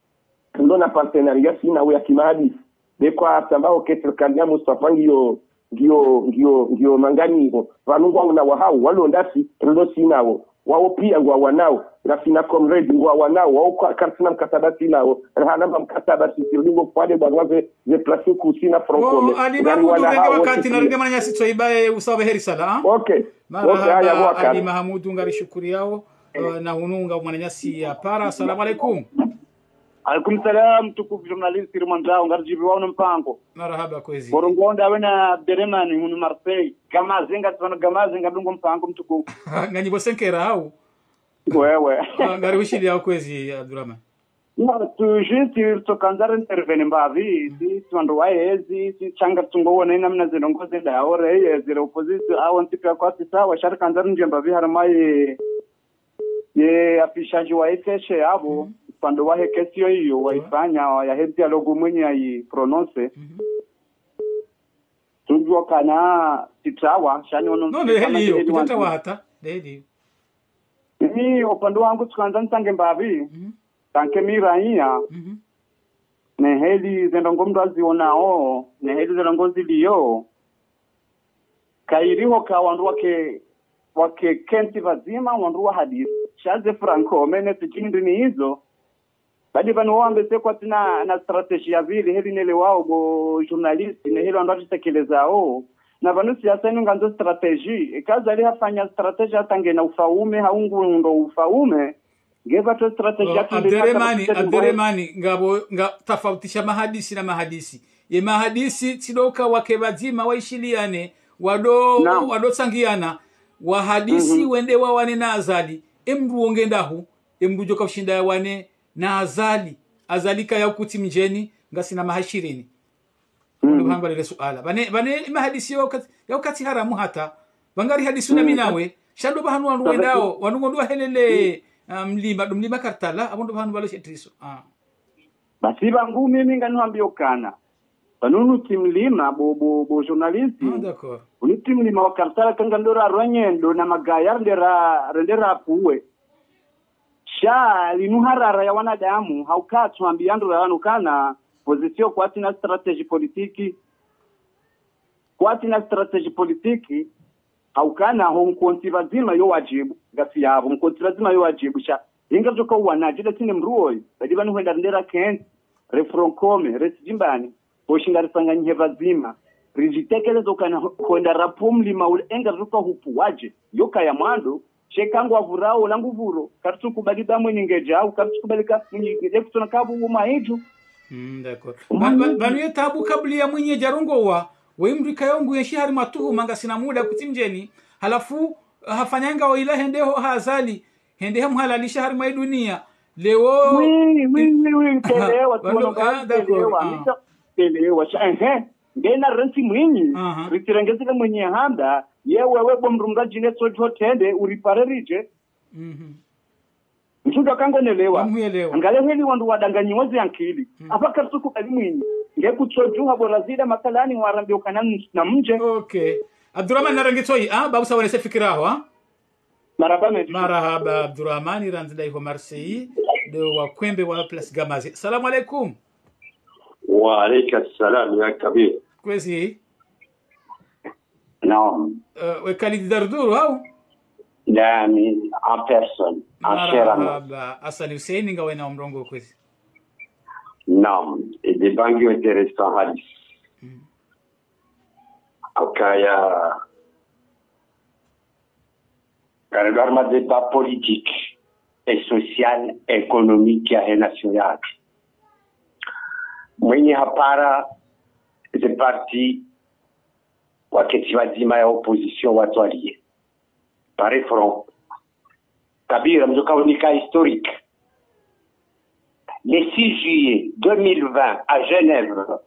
ndona partenariat sina wa kimadi de kwa ambao kesir kanya Mustafa ngio ngio ngio ngio manganiho vanungwa una wahau walondasi ndo sinao wao pia ngwa wanao rafina comrade ngwa wanao wao karsina mkataba nao rahana mkataba silingo pale bagwaze ze place kusina francome
ali mahmudu wakati na rugema nyasi tsoibaye usabe heri sala
okay okay haya
mwaka ali mahmudu ngari shukuri yao na hununga mwananyasi ya para. Asalamu alaykum.
Alaikum salam tukufu journalist Rimanzao ngarjibi wao mpango
marhaba kwezi
borongonda wena Beremani hunu Marseille kama zinga tsana kama zinga dungo mpango mtukufu
ngani bosenkera au
wewe
ngari wishili yao kwezi Abdurrahman
no tu juste to kanzara intervene mbavi si twando waezi si changa tungoona ina mna zinongoze da ore ye zero opposition au antipa kwa sita wa shar kanzara njembavi haramaye ye afishaji wa ikeshe abo pando wahe kesio hiyo waifanya ya he dialogue mwenye ai prononce tujua kana titawa shani ono
no ne heli hiyo kutawa hata dedi
ni upande wangu tukanza ntange mbavi tanke miraia ne heli zendongo mdazi onao ne heli zendongo zilio kairiho ka wandu wake wake kenti vazima wandu wa hadithi shaze franco mene tikindi ni hizo badi vanu wambe sekwa tina na strategia vile heli nele wao go journalist ne heli wandu tekelezao na vanu siasa ni nganzo strategy kaza ali hafanya strategy atange na ufaume haungu ndo ufaume ngeva to strategy
yake Abderemani Abderemani ngabo nga tofautisha mahadisi na mahadisi ye mahadisi tidoka wake bazima waishiliane wado na wado sangiana wa hadisi mm -hmm. wende wa wane na azali emru ongendahu emru joka ushinda wane na azali azalika ya kuti mjeni ngasi na mahashirini ndo mm. hamba ile suala bane bane mahadisi ya wakati ya wakati haramu hata bangari hadisi na minawe shando bahanu wandu wendao wanungo ndo helele mlima um, mlima kartala abondo bahanu balo shetriso ah
basi bangu mimi nganiambia kana banunu timlima bo bo bo journalist
ah d'accord
uni timlima wa kartala kanga ndora ronyendo na magaya ndera rendera puwe sha linuharara ya wanadamu haukaa tuambiando ya wanukana position kwa tina strategy politiki kwa tina strategy politiki haukana hon kontivazima yo wajibu gasi yabo mkontivazima yo wajibu sha inga joka wanajida tine mruoi badi banu hwenda ndera kent refroncome resijimbani boshingari sanganye vazima rijitekeleza kana hwenda rapumli maul enga joka hupu waje yoka ya mando shekangu avurao langu vuro karitu kubadida mwenye ngeja au karitu kubadika mwenye ngeja kutona kabu umaidu
mm d'accord banu yetabu kabli ya mwenye jarongo wa weimrika yongu yeshi hari matuhu manga sina muda kutimjeni halafu hafanyanga wa ila hendeho hazali hende hamhalalisha hari mwa dunia leo
wi wi wi wi telewa
Walo- ah, d'accord,
telewa
ah.
mita telewa ehe ngena renti mwinyi
Aha.
ritirengezeka mwenye handa ye wewe bomrunga jine soto tende uriparerije
Mhm.
mchundo kangonelewa
Namuelewa.
ngale heli wandu wadanganyiwazi yankili apa kartuku kali mwinyi ngekutsojuha bora zida makalani warambio kana na mje
Okay. Abdurrahman narangitoi ah babu sawa nese fikiraho ah.
maraba me
Marahaba Abdurrahman ranzida iko Marseille do wa kwembe wa plus Gamazi. Assalamu alaikum.
وعليك السلام يا كبير.
Kwezi
نعم.
uh, we Khalid Darduru au?
نعم en personne en chair à main.
Marahaba Asani Hussein ngawe na mrongo kwezi.
نعم. Et des banques intéressants hadis. Akaya Karegarma débat politique et social, économique et national. Mwenye hapara ze parti wakati wazima ya opposition watu walie pare front Kabira mzokaonika historique le six juillet deux mille vingt à Genève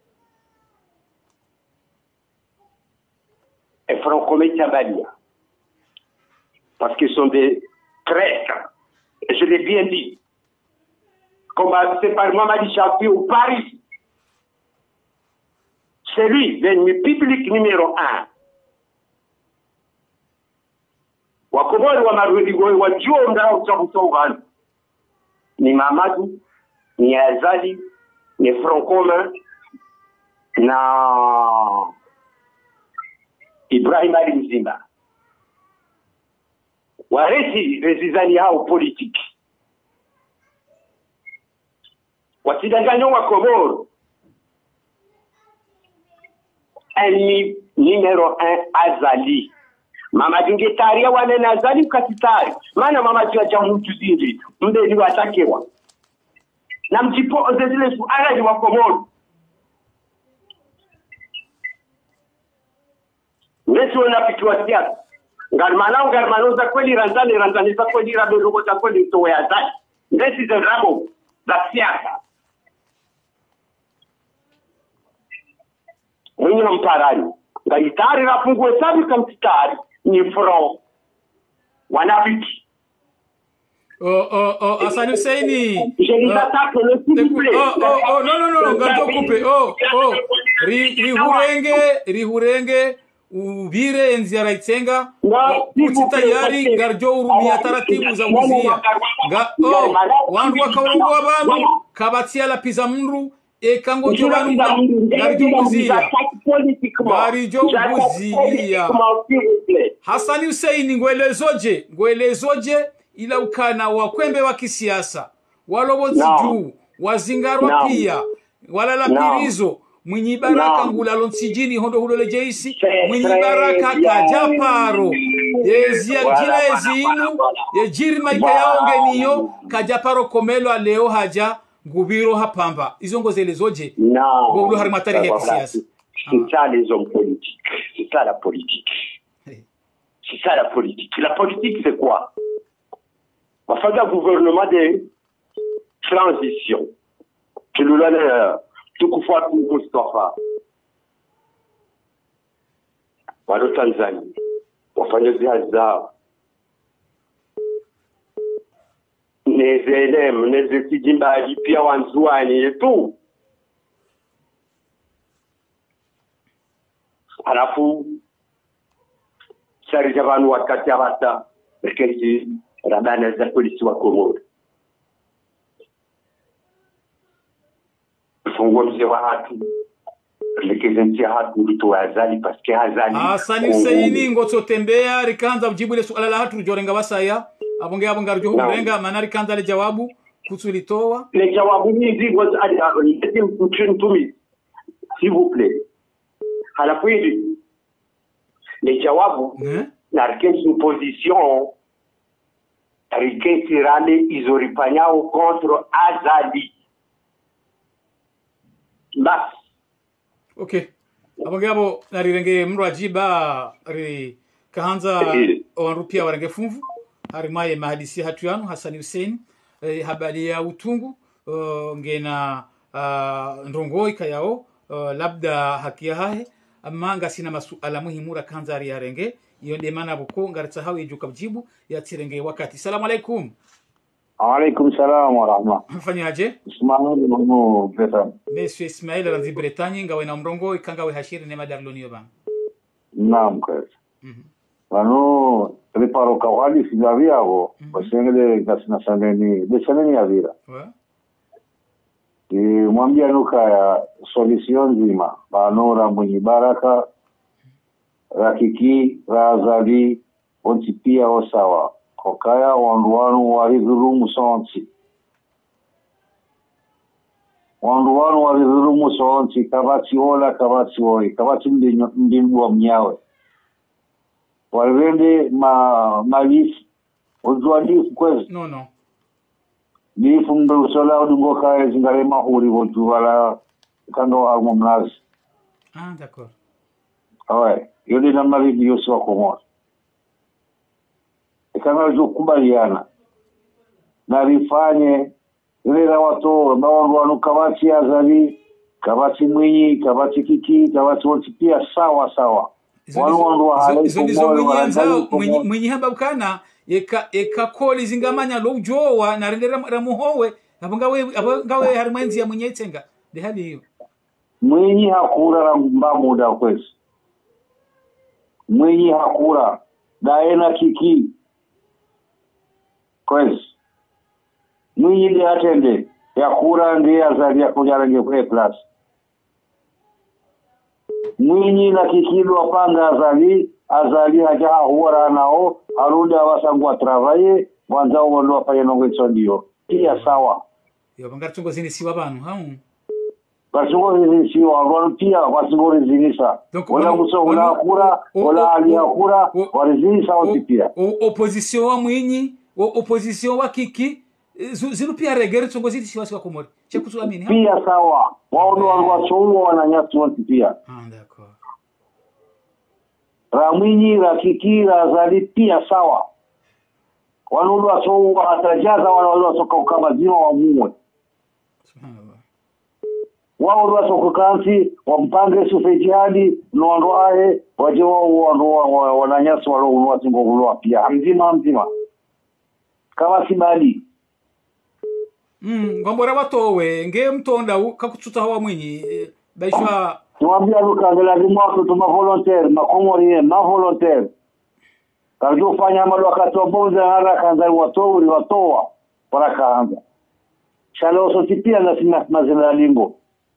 et front commun Tabalia parce qu'ils sont des traîtres et je l'ai bien dit commencé par Mamadi Chafi au Paris. C'est lui, l'ennemi public numéro un. Wakomori wa Marwedigoe wajua mdao uchaguzi ni Mamadou, ni Azali, ni Front Commun, na Ibrahim Ali Mzimba. Waresi rezizani hao politiki. Wasidanganywa wa Komoro. Ennemi numéro un Azali. Mama Dingetaria wane na Azali mkatitari. Mana mama jua jamu tuzindi. Mde ni watakewa. Na mjipo ozezile suara ni wa Komoro. Nesi wanapikiwa siasa. Ngarmana ngarmano za kweli ranzani ranzani za kweli raberugo za kweli mtowe Azali. Nesi za rabo za siasa. Mwenye mparani ngaitari rafungue sabi kamtitari ni front wanafiki.
Oh oh oh Asani Hussein.
Je les attaque le s'il vous plaît.
Oh oh oh non non non ngato coupe oh oh ri rihurenge rihurenge ubire enziara itsenga kuti tayari garjo urumia taratibu za muzia ga oh wandu wakaurungu abantu kabatia la piza mndu e kango jobanu garjo muzia garjo muzia Hasani Hussein ngwelezoje ngwelezoje ila ukana wa kwembe wa kisiasa walobozi juu wazingarwa pia walalapirizo Mwinyi baraka ngula lonsijini hondo hulole jeisi Mwinyi baraka kajaparo yezia jila ezinu yejiri maika yaonge niyo kajaparo komelo aleo haja ngubiro hapamba izongo zele zoje
Non.
hari matari ya kisiasa.
C'est ça les hommes politiques. C'est ça la politique. C'est ça la politique. La politique c'est quoi? On fait un gouvernement de transition. C'est le l'honneur. Tukufuata Mustafa walo Tanzania wafanya ziara zao nezelem nezikijimba pia wanzuani tu alafu sari javanu wakati abata rekezi rabana za polisi wa Komoro fungo mzee wa hatu lekezentia hatu mtu wa Azali paske Azali
Hasani Hussein ngoto tembea rikanza ujibu ile suala la hatu jorenga basaya abonge abonga rjo hurenga manari kanza le jawabu kutulitoa
le jawabu hizi was ali mtu mtumi s'il vous plaît halafu hivi le jawabu na rikeni position rikeni tirale izoripanyao contre Azali.
Okay. Abongabo narirenge mru ajiba ri kaanza wanrupia warange fumvu harimaye mahadisi hatu yanu Hassan Hussein eh, habari ya utungu uh, ngena uh, ndongoi kayao uh, labda hakia hahe amanga sina masuala muhimura kanza ya renge iyo ndi maana buko ngaritsa hawe ijuka bjibu ya tirenge wakati. Salamu alaikum.
Alaikum salam wa rahma.
Mfanyaje?
Ismail Mano Bretagne.
Monsieur Ismail ranzi Bretagne ngawe na mrongo ikanga we hashiri ne madarloni yoba.
Naam kweli.
Mhm.
Wano reparo kawali sijavi avo basengele gasina saneni besaneni avira.
Ouais.
E mwambia nuka ya solution nzima banora mwenye baraka rakiki razali onti pia osawa kokaya wanduwanu waridhulumu sonti wanduwanu waridhulumu sonti kabati ola kabati oi kabati mdingu wa mnyawe walwende ma malisi ojua lifu kwezi
No no.
lifu mberusola udungo kaya zingare mahuri wojuwala kando almo mnazi.
Ah d'accord.
Awe yodi na mali yosi wa komora ikanga jo kubaliana na rifanye ile la watu ambao wanu kabati azali kabati mwinyi kabati kiki kabati wote pia sawa sawa wanu wanu wa hali
izo nizo mwenye nzao mwenye mwenye hamba bukana eka eka koli zingamanya lo jowa na rendera ramuhowe abongawe abongawe harimanzi ya mwenye itenga de hali hiyo
mwinyi hakura ramba muda kwezi mwinyi hakura daena kiki kwezi mwinyi de atende ya kura ndiye azali ya kujarange kwa plus mwinyi na kikido apanga azali azali haja huara nao arudi awasangwa travailler wanzao wando afanye nongeso ndio pia sawa
yo bangatungo zini siwa banu ha
basongo zini siwa wano pia basongo zini sa wala muso wala kura wala ali kura wala zini sawa pia
opposition wa mwinyi opposition wa kiki zinu pia regere tungo zini siwa siwa komori chekutu amini ha
pia sawa wao ndo wanasongo wananyatu wote pia
ah d'accord
ramwinyi rakiki razali pia sawa wanudu wasongo atajaza wala wala soka kama zima wa muwe
subhanallah
wao ndo soka kansi wampange sufejadi no ndo ae waje wao ndo wananyasa wala unwa tingo ulwa pia mzima mzima kama sibali
mm ngombora watowe nge mtonda kakututa hawa mwinyi baishwa
tuambia lukangela limwako tuma volontaire makomori ma volontaire kajo fanya malo akatoboza haraka nzai watouri watoa para kaanza shalo so tipia na sima mazina lingo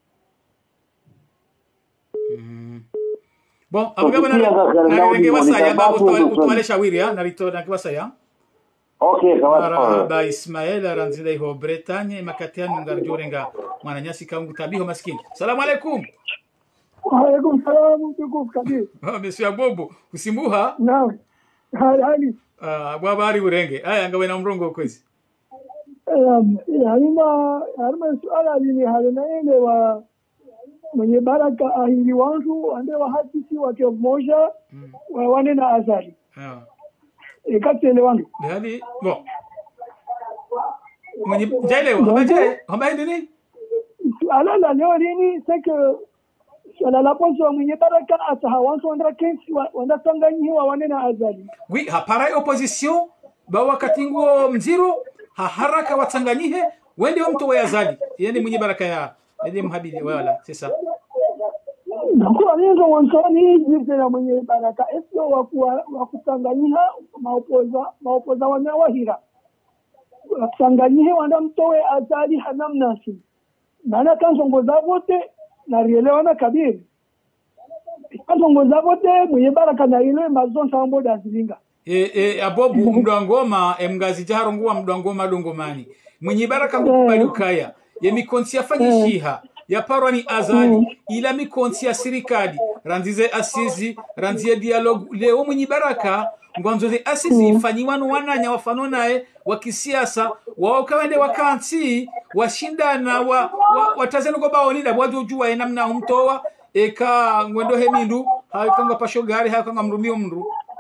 mm bon abagaba na nge wasaya babo tutwale shawiri ya narito na kwasaya
okay
kawa ba Ismail ranzile ho Bretagne makatiani ngarjorenga mwananyasi kaungu tabiho maskini. Salamu alaikum.
Alaikum salam tukufu kabisa.
Ah monsieur Bobo kusimbuha?
Naam. Hali.
Ah bwabari urenge. Aya ngawe na mrongo kwezi.
Um halima halima suala lini halina ile wa mwenye baraka ahili wangu ande wa hadisi wa moja wa wane na azali.
Ah.
Ikatele wangu.
Hali bon. Mwenye jailewa hamaje hamaje nini?
Suala la leo lini c'est que suala la pozo mwenye baraka atahawanzo wanda kensi wanda tanganyiwa wane na azali.
Oui, hapara opposition ba wakati nguo mziro ha haraka watanganyihe wende mtu wa azali. Yani mwenye baraka ya ndiye mhabili wala sasa.
Kwa hiyo wansoni jinsi na mwenye baraka sio wa kutanganyiha maopoza maopoza wanawahira. Watanganyihe wanda mtowe azali hanamnasi. Maana kanzongoza wote na rielewana kabiri. Kanzongoza wote mwenye baraka na ile mazonsa ambo dazilinga.
E e abobu mdwangoma emgazi jaro nguwa mdwangoma dongomani. Mwenye baraka ngukubali ukaya. Yemi konti afanyishiha. Ya parwa ni azali. Ila mi konti ya sirikali. Randize asizi. Randize dialogu. Leo mwenye baraka. Mwanzoze asizi ifanyiwa nuwananya wafano nae. Wakisiasa. Wawakawende wakanti. Washindana. Wa, wa, watazenu kwa baonida. Wajujuwa enamna humtowa. Eka ngwendo hemindu. Haikanga pashogari. Haikanga mrumio mru.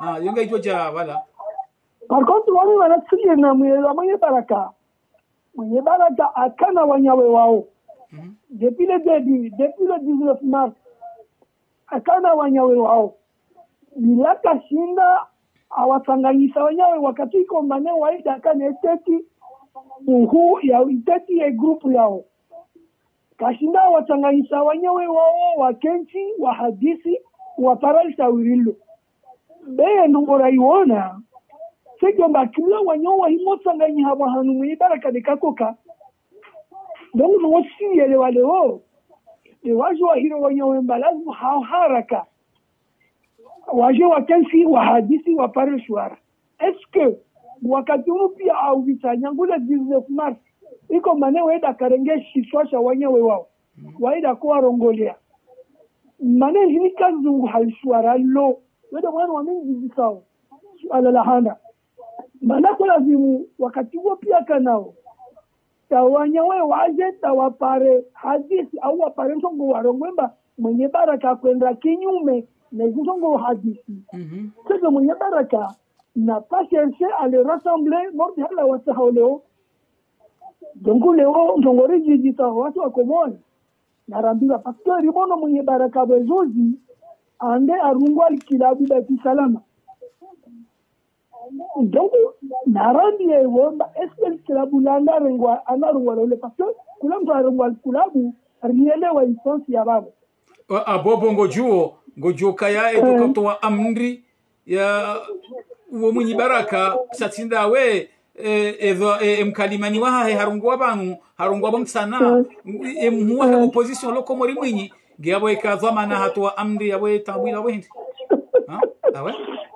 ah yonga ijoja wala
par contre wale wanasikia na mwenye baraka mwenye baraka akana wanyawe wao mm-hmm. depuis le début depuis le dix-neuf mars akana wanyawe wao bila kashinda awasanganyisa wenyewe wakati iko maneno waida akana esteti uhu ya itati ya grupu yao kashinda awasanganyisa wenyewe wao wakenchi wa hadisi wa paralisa wirilo beye ndungora iona sio mbakila wanyo wa himosanganya haba hanu mwibaraka dekakoka donc no siyele wale wo de wajo wa hiro wanyo mbalazu hao haraka wajo wa kensi wa hadisi wa parishwara est-ce que wakati mpya au vitanyangula dix-neuf mars iko maneno eda karenge shiswasha wanyo wao waida kwa rongolea maneno ni kazi halishwara lo weda mwana wa mingi sawa ala lahanda manako lazimu wakati huo pia kanao tawanyawe waje tawapare hadisi au wapare msongo warongwemba mwenye baraka kwenda kinyume na msongo hadisi mhm sasa mwenye baraka na pas chercher à les rassembler mort de la wasaholeo donc leo ndongori jijita watu wakomoni na rambiwa pastor ribono mwenye baraka bezozi ande arungwa kilabu da salama donc narandi yewomba est-ce que la bulanda rengwa anarungwa le parce que kula mtu arungwa kulabu rielewa isensi ya babo
abobo ngojuo ngojuo kaya etukotoa amri ya uwo mwenye baraka satsinda we ezo emkalimani waha harungwa banu harungwa bamsana emhuwa opposition lokomori mwinyi giabo ikazamana hatwa amri yawe tambila wendi ha awe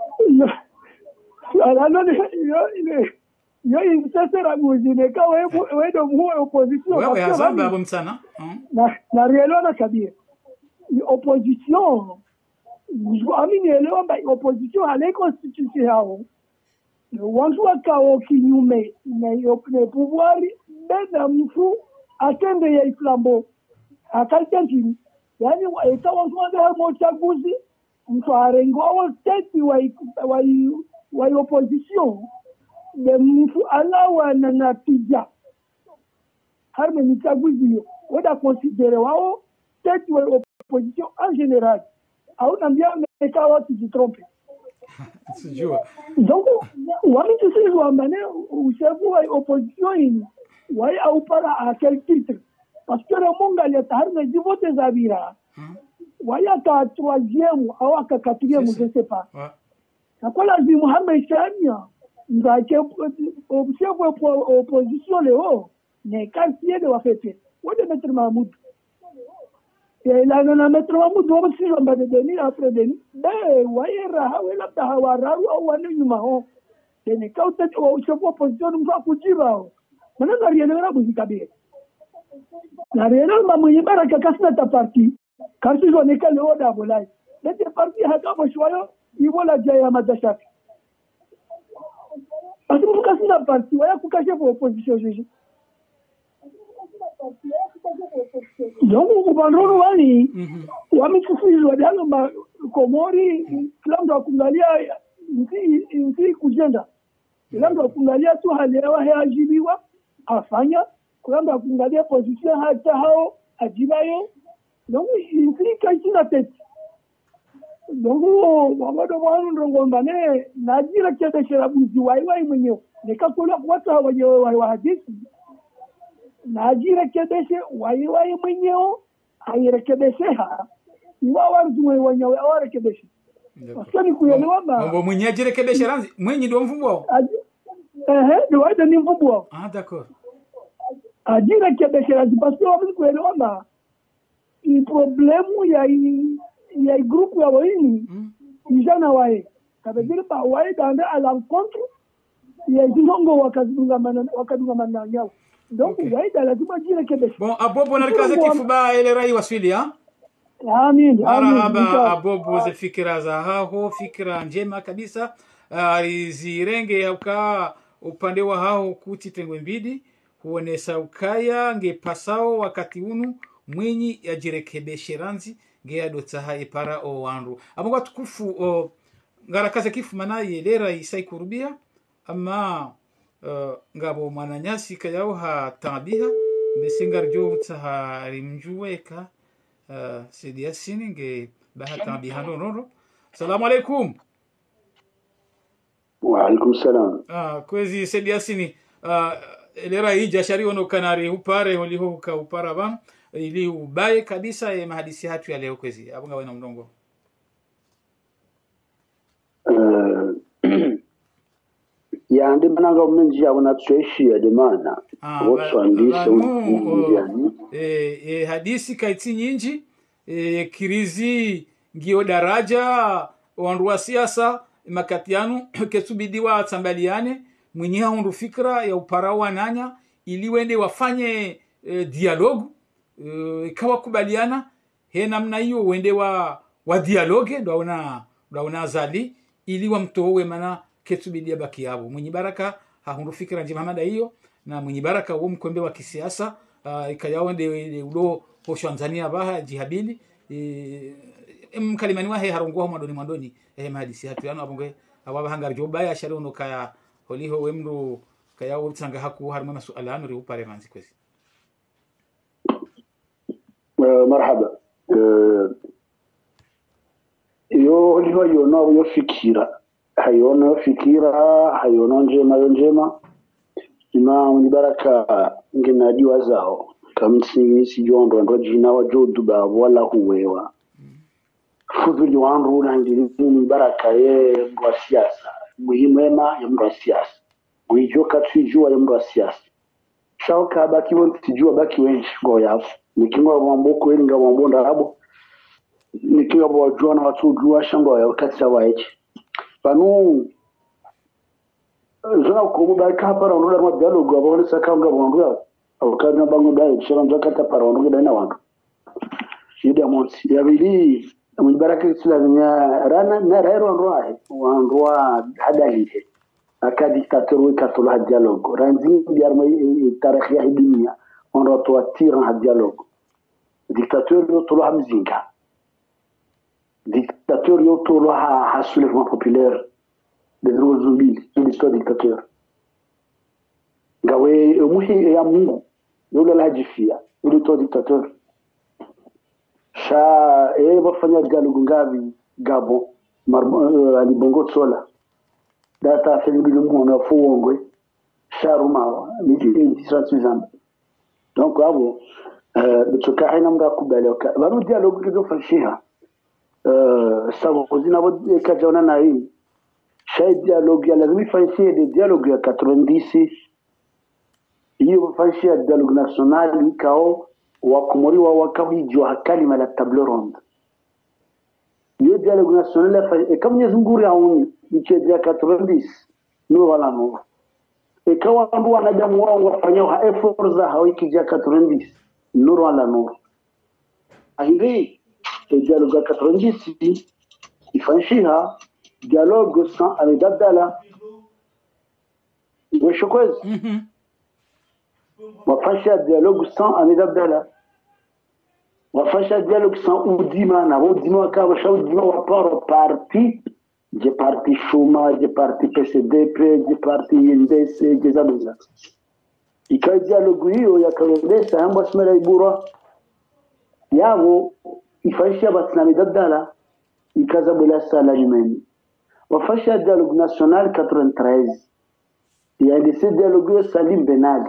alors yo ile yo insistera mujine ka wewe wewe ndo muwe opposition
wewe hazamba hapo msana
na na rielo na kabia opposition amini elewa ba opposition hale constitution hao wantu wakao kinyume na yo pouvoir bena mfu atende ya iflambo akaltantini yani eta wantu wa mochaguzi mtu arengo wa state wa wa wa opposition de mtu alawa na natija harme ni chaguzi wada considere wao state wa opposition en général au nambia meka watu jitrompe
sijua
donc wami tisi wambane usefu wa opposition hii wai au para à quel titre parce que le monde a les harme di vote zabira wai ata troisième au aka quatrième je sais pas kwa lazima hameshania ngake chef opposition leo ne quartier de wafete wode mettre Mahmoud et là na mettre Mahmoud do si jomba de deni après deni be waira hawela tahawara au wane nyuma ho ne kauta chef opposition mfa kujiba mana ngariene na buzikabe na rena mamwe baraka kasna ta parti karti zo ne kale oda bolai lete parti hata boshwayo ibola jaya madashaki parce que kasi na parti waya kukashe pour opposition jeje donc kubandoro wani wamikufizwa dalo ma komori kila kuangalia nzi nzi kujenda kila kuangalia tu hali yao hayajibiwa afanya kila kuangalia position hata hao ajibayo donc nzi kaisi na tete donc wabado wanu ndongombane najira kete shirabuzi waiwai mwenyewe nikakola watu hawajewe wa hadithi najira kete waiwai mwenyewe airekebesha wao warzuwe wenyewe awarekebesha wasani kuelewa ba
mambo mwenyewe ajirekebesha ranzi mwenyewe ndio mfumbo wao
eh ndio wao ni mfumbo wao
ah d'accord
ajira kebesha ranzi parce que wao kuelewa ba i problemu ya il y a un groupe ya wini ijana wae kabedile pa wae dande à l'encontre il y a dingo wakadunga mana wakadunga mana yao donc wae dala lazima jira kebe
bon abobo na rikaza kifuba ile rai waswili ha
amin
marhaba abobo za fikira za hao fikira njema kabisa alizirenge uka upande wa hao kuti tengwe mbidi huonesa ukaya ngepasao wakati unu mwinyi yajirekebeshe ranzi ngea dotsaha ipara o wanru abonga tukufu o ngara kaza kifu mana yelera isai kurubia ama uh, ngabo mwananyasi kayao ha tabiha besengar jo tsaha rimjuweka uh, Said Yasin nge baha tabiha nono. Assalamu alaikum.
Wa alaikum salam.
Ah kwezi Said Yasin uh, elera hii jashari ono kanari upare waliho ka upara bam ili ubaye kabisa ya mahadisi hatu ya leo kwezi abunga wana mdongo.
Uh, ya ndi mananga mmenji ya wana tsueshi ya demana wosu andisa
eh eh hadisi kaiti nyinji eh kirizi ngio daraja wandu wa siasa makatianu kesubidiwa tambaliane mwenye hundu fikra ya uparawa nanya ili wende wafanye e, dialogu e, ikawa kubaliana he namna hiyo wende wa wa dialogue ndo una ndo una zali ili wamtowe mana ketubidia baki yabo mwenye baraka hundu fikra njema mada hiyo na mwenye baraka huo mkombe wa kisiasa uh, ikayao wende udo Tanzania baha jihabili e, mkalimani wa he harungwa mwadoni mwadoni eh mahadisi hatu yano abonge abahangar jobaya shari uno kaya holiho wemru kaya utsanga haku harmana sualano ri upare manzi kwezi.
uh, marhaba uh, yo holiho yo no yo fikira hayono fikira hayono njema njema ima mbaraka ngenajua zao kamsi sijondo ndo jina wa joduba wala huwewa fudhuli wangu na ndini baraka ye mwa siasa muhimu ema ya mwa siasa mwijoka tujua ya mwa siasa shauka baki won tujua baki wenshi ngo yafu nikinwa mwamboko ili nga mwambonda rabo nikinwa bwajua na watu jua shango ya wakati sawa echi panu zona ko baraka para ndo mwa dialogue abone saka nga mwambwa akana bango dai shamba kata para ndo dai na wangu shida monsi ya bili mbaraka islamiya rana na rero nroa wanroa hadalite aka dictateur wikatula dialogue ranzi diarma tarikh ya dunia onro to atira dialogue dictateur yo tolo hamzinga dictateur yo tolo ha ha soulèvement populaire de Rosubili l'histoire dictateur gawe muhi ya mungu yule la jifia yule to dictateur sha eh bafanya dialogue ngavi gabo uh, ali bongo tsola data felibi mwana fuongwe sha rumawa ni ni transmission donc abo euh bitoka haina mga kubaloka bano dialogue kizo fashiha euh sababu kuzina bo kajaona na hii sha dialogue ya lazima ifanyie de dialogue ya quatre-vingt-dix hiyo fashia dialogue national kao wakumuri wa wakawijwa kalima la table ronde yo dialogue national fa e comme nyezunguri auni ichedia quatre-vingt-dix no wala no e kawa ndu wanadamu wao wafanya ha efforts za hawikija quatre-vingt-dix no wala no ahiri e dialogue quatre-vingt-dix ifanshiha dialogue sans amedabdala weshokwez mhm wafasha dialogue sans amedabdala wafasha dialogue sans udima na udima kama sha udima wa paro parti je parti Shuma je parti P C D P je parti N D C je zabuza ika dialogue hiyo ya kalendesa hamba smela ibura yabo ifasha batna amedabdala ikaza bila sala limeni wafasha dialogue national quatre-vingt-treize ya lise dialogue Salim Benali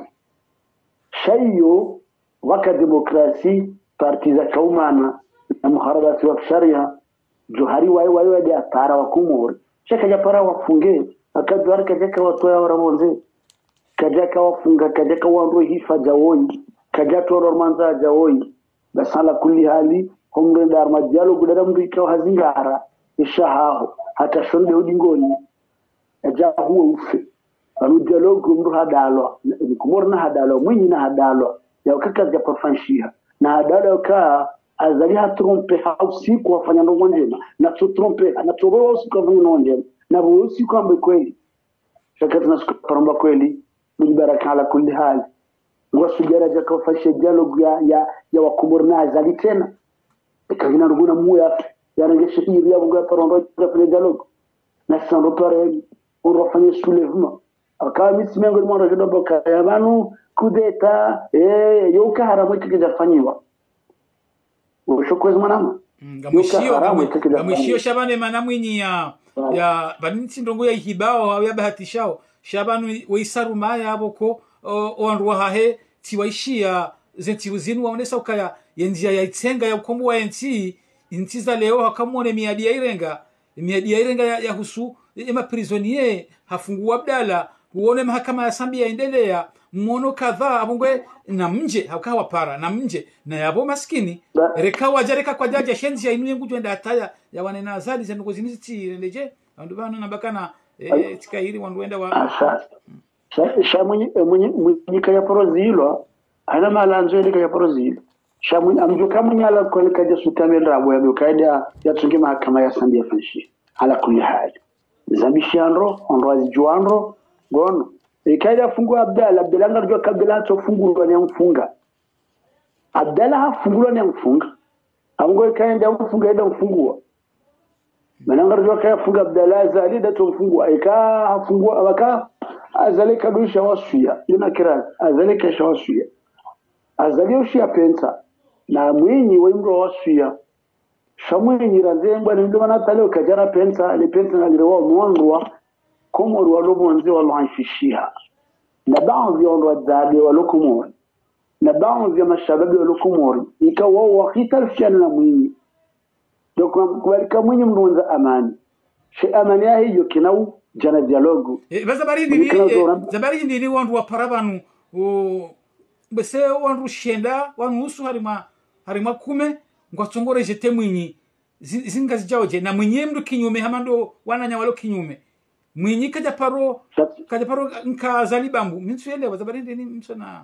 shayo waka demokrasi parti za kaumana na muharabati wa sharia johari wai wai wa dia para wa kumori shaka ja para wafunge akadwar kajaka watoya waramonze kajaka wafunga kajaka wando hifa jawoi kajaka romanza jawoi basala kulli hali homre dar majalo gudara mrika hazingara ishahaho hata shonde udingoni aja huo ufe anu dialogue mru hadalo kumorna hadalo mwinyi na hadalo ya ukaka za profanshia na hadalo ka azali ha trompe ha usiku wafanya ndo njema na tu trompe na tu rosi kwa vino njema na bosi kwa mbe kweli shaka tunasiku paramba kweli ni baraka ala kulli hali ngwasujara jaka wafashe dialogue ya ya, ya wakumorna azali tena kagina ruguna muya ya rangeshe hiri ya bunga paramba kwa dialogue na sando pare urofanya soulèvement akawa misi miongoni mwa watu boka ya banu kudeta eh yoka haramu kikijafanywa ushokwezi mwanama
ngamwishio ngamwishio Shabani manamwinyi ya ya banitsi ndongo ya ihibao au ya bahatishao Shabani weisaruma yabo ko onruwa hahe tiwaishia zenti uzinu waonesa ukaya yenjia ya itsenga ya ukombo wa enti intiza leo hakamone miadi ya irenga miadi ya irenga ya, ya husu ema prisonnier hafungu Abdalla uone mahakama ya Sambi yaendelea mmono kadhaa abungwe na mje hakawa para na mje na yabo maskini rekawa jareka kwa jaja shenzi ya inuye ngujwenda hataya ya wanena azali za nuko ziniziti rendeje andu bana nabakana eh tikahiri wanduenda wa
sha mwenye mwenye mwenye kaya porozilo ana malanzo ile kaya porozilo sha mwenye amjuka mwenye ala kwa kaja sutamenda abo ya kaida ya tunge mahakama ya Sambi ya fanshi ala kulli hali zabishandro onroazi juandro gono ikaida fungu Abdalla Abdalla ngarjo kabila to fungu ndo mfunga Abdalla hafungulwa ni mfunga ango ikaenda mfunga ida mfungua manangarjo kaya funga Abdalla azali da to mfungua ika hafungua abaka azali kadusha wasuya lina kira azali kasha wasuya azali ushia pensa na mwinyi wimro wasuya shamwenyi ranzemba ndo manatale kajara pensa ile pensa ngaliwa mwandwa komori walobonze walwanfishia na baadhi ya wadzabe walokomori na baadhi ya mashababi walokomori ikawa wakitalfiana na mwinyi donc kubalika mwinyi mnonza amani shi amani ya hiyo kinau jana dialogu
e bazabari ni zabari ni wandu wa parabanu o bese wandu shenda wandu usu harima harima kume ngwatsongore jete mwinyi zinga zijaoje na mwinyi mdu kinyume hamando wananya walo kinyume mwinyi kaja paro kaja paro nka zalibambu minsu yele wazabarinde ni msona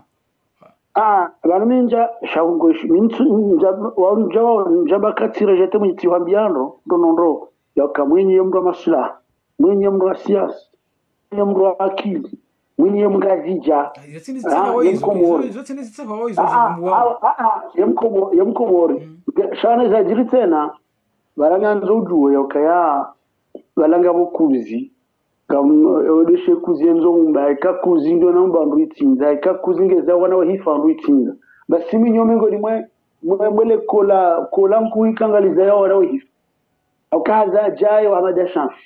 ah bana minja shawungo minsu wanja wanja bakatira jete mwiti wambiano ndonondo yaka mwinyi mndo masla mwinyi mndo siasa mwinyi mndo akili mwinyi mndo vija
yotini tsaho hizo yotini tsaho hizo
ah ah yemko yemko mori shana za jiri tena baranga nzojuwe yakaya balanga bokuzi kam odeshe kuzienzo mumba ikakuzi ndo namba ndwitinza ikakuzingeza wana wa hifa ndwitinza basi minyome ngoli mwe mwele kola kola nkuikangaliza yao wana wa hifa akaza jaye wa madashanfi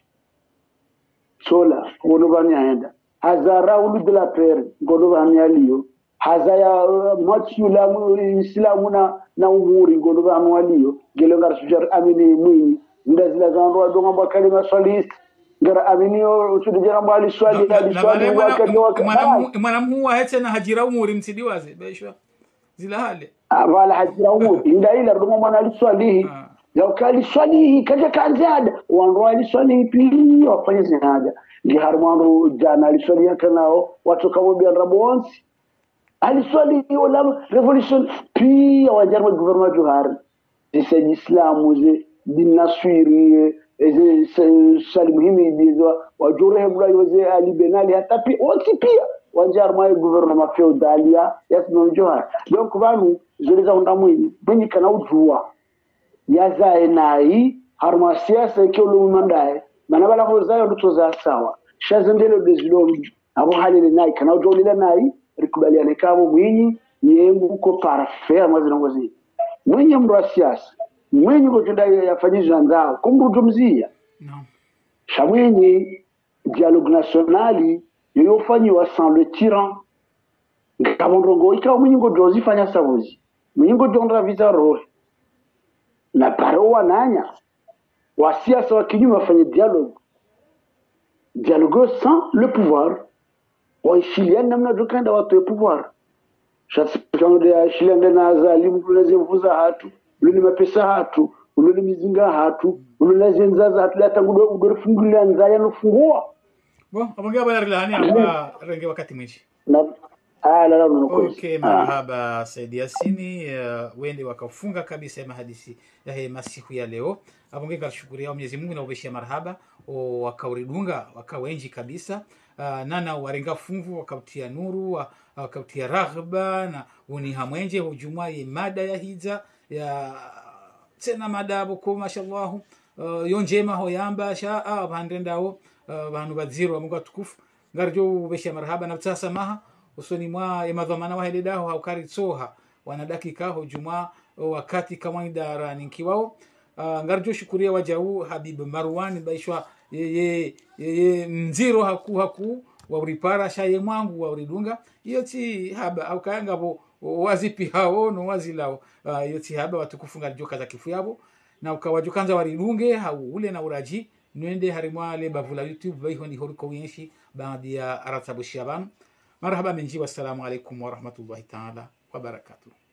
sola ngono banyenda hazara ulu de la pere ngono banyaliyo hazaya machula islamu na na umuri ngono banyaliyo gelongar sujar amini mwini ndazila zanro adonga bakali masalist ngara aminio utudijana mbali swali na swali wakati wakati
mwana mhuwa hete na hajira umuri msidiwaze baishwa zila hale
wala hajira umuri inda ila runga mwana aliswali ya ukali swali kaja kanzada wanro aliswali pili wafanye zinada ndi harmano jana aliswali yakanao watu kama bian rabonsi aliswali wala revolution pia wajarma gouvernement johari dise islamu ze dinaswiri eze salimhimi bizo wajure hebra yoze ali benali hata pia wote pia wajarma gouvernement feudalia yasno johari donc banu ziliza undamwini benyi kana ujua yazae nai harma siasa kelo mandae manabala hozayo ndotoza sawa shazendelo bezilo abo halile nai kana ujolila nai rikubaliane kabo mwinyi yengu ko parfait mazinongozi mwinyi mro siasa mwinyi ko tunda yafanyiza nzao kumrutumzia no shamwenyi dialogue nationali yofanywa sans le tyran ngamongo ikawa mwinyi ko dozi fanya sabuzi mwinyi ko dondra visa role na paroa nanya wa siasa wa kinyume wafanye dialogue dialogue sans le pouvoir wa chilienne namna dukanda watu wa pouvoir shasi kando ya chilienne na azali mtuleze mfuza hatu ulini mapesa hatu ulini mizinga hatu ulini zenzaza hatu lata ngudo udorifungulila nzaya nufungua
bo abongea bana rilani aba renge wakati mwishi
na ah la la nuko
okay marhaba Said Yasini uh, wende wakafunga kabisa mahadisi ya he masiku ya leo abongea kashukuria Mwenyezi Mungu na ubeshia marhaba o wakauridunga wakawenji kabisa uh, nana warenga fungu wakautia nuru wakautia raghba na uni hamwenje hujuma mada ya hija ya tena madabu kwa mashallah uh, yonjema ho yamba sha ah bandendao uh, banu baziro wa Mungu tukufu ngarjo besha marhaba na tsasa maha usoni mwa emadhamana wa heledaho haukari tsoha wana dakika ho juma wakati kama idara ninkiwao uh, ngarjo shukuria wajau Habib Marwan baishwa yeye yeye mziro haku haku wa uripara shaye mwangu wa uridunga iyo ti haba au kaanga bo wazipi hao no wazilao uh, iyo ti haba watukufu ngarjo kaza kifu yabo na ukawajukanza waridunge hau ule na uraji nwende harimwale bavula YouTube baiho ni horiko yenshi baadhi ya aratabu shaban marhaba minji wassalamu alaikum wa rahmatullahi ta'ala wa barakatuh.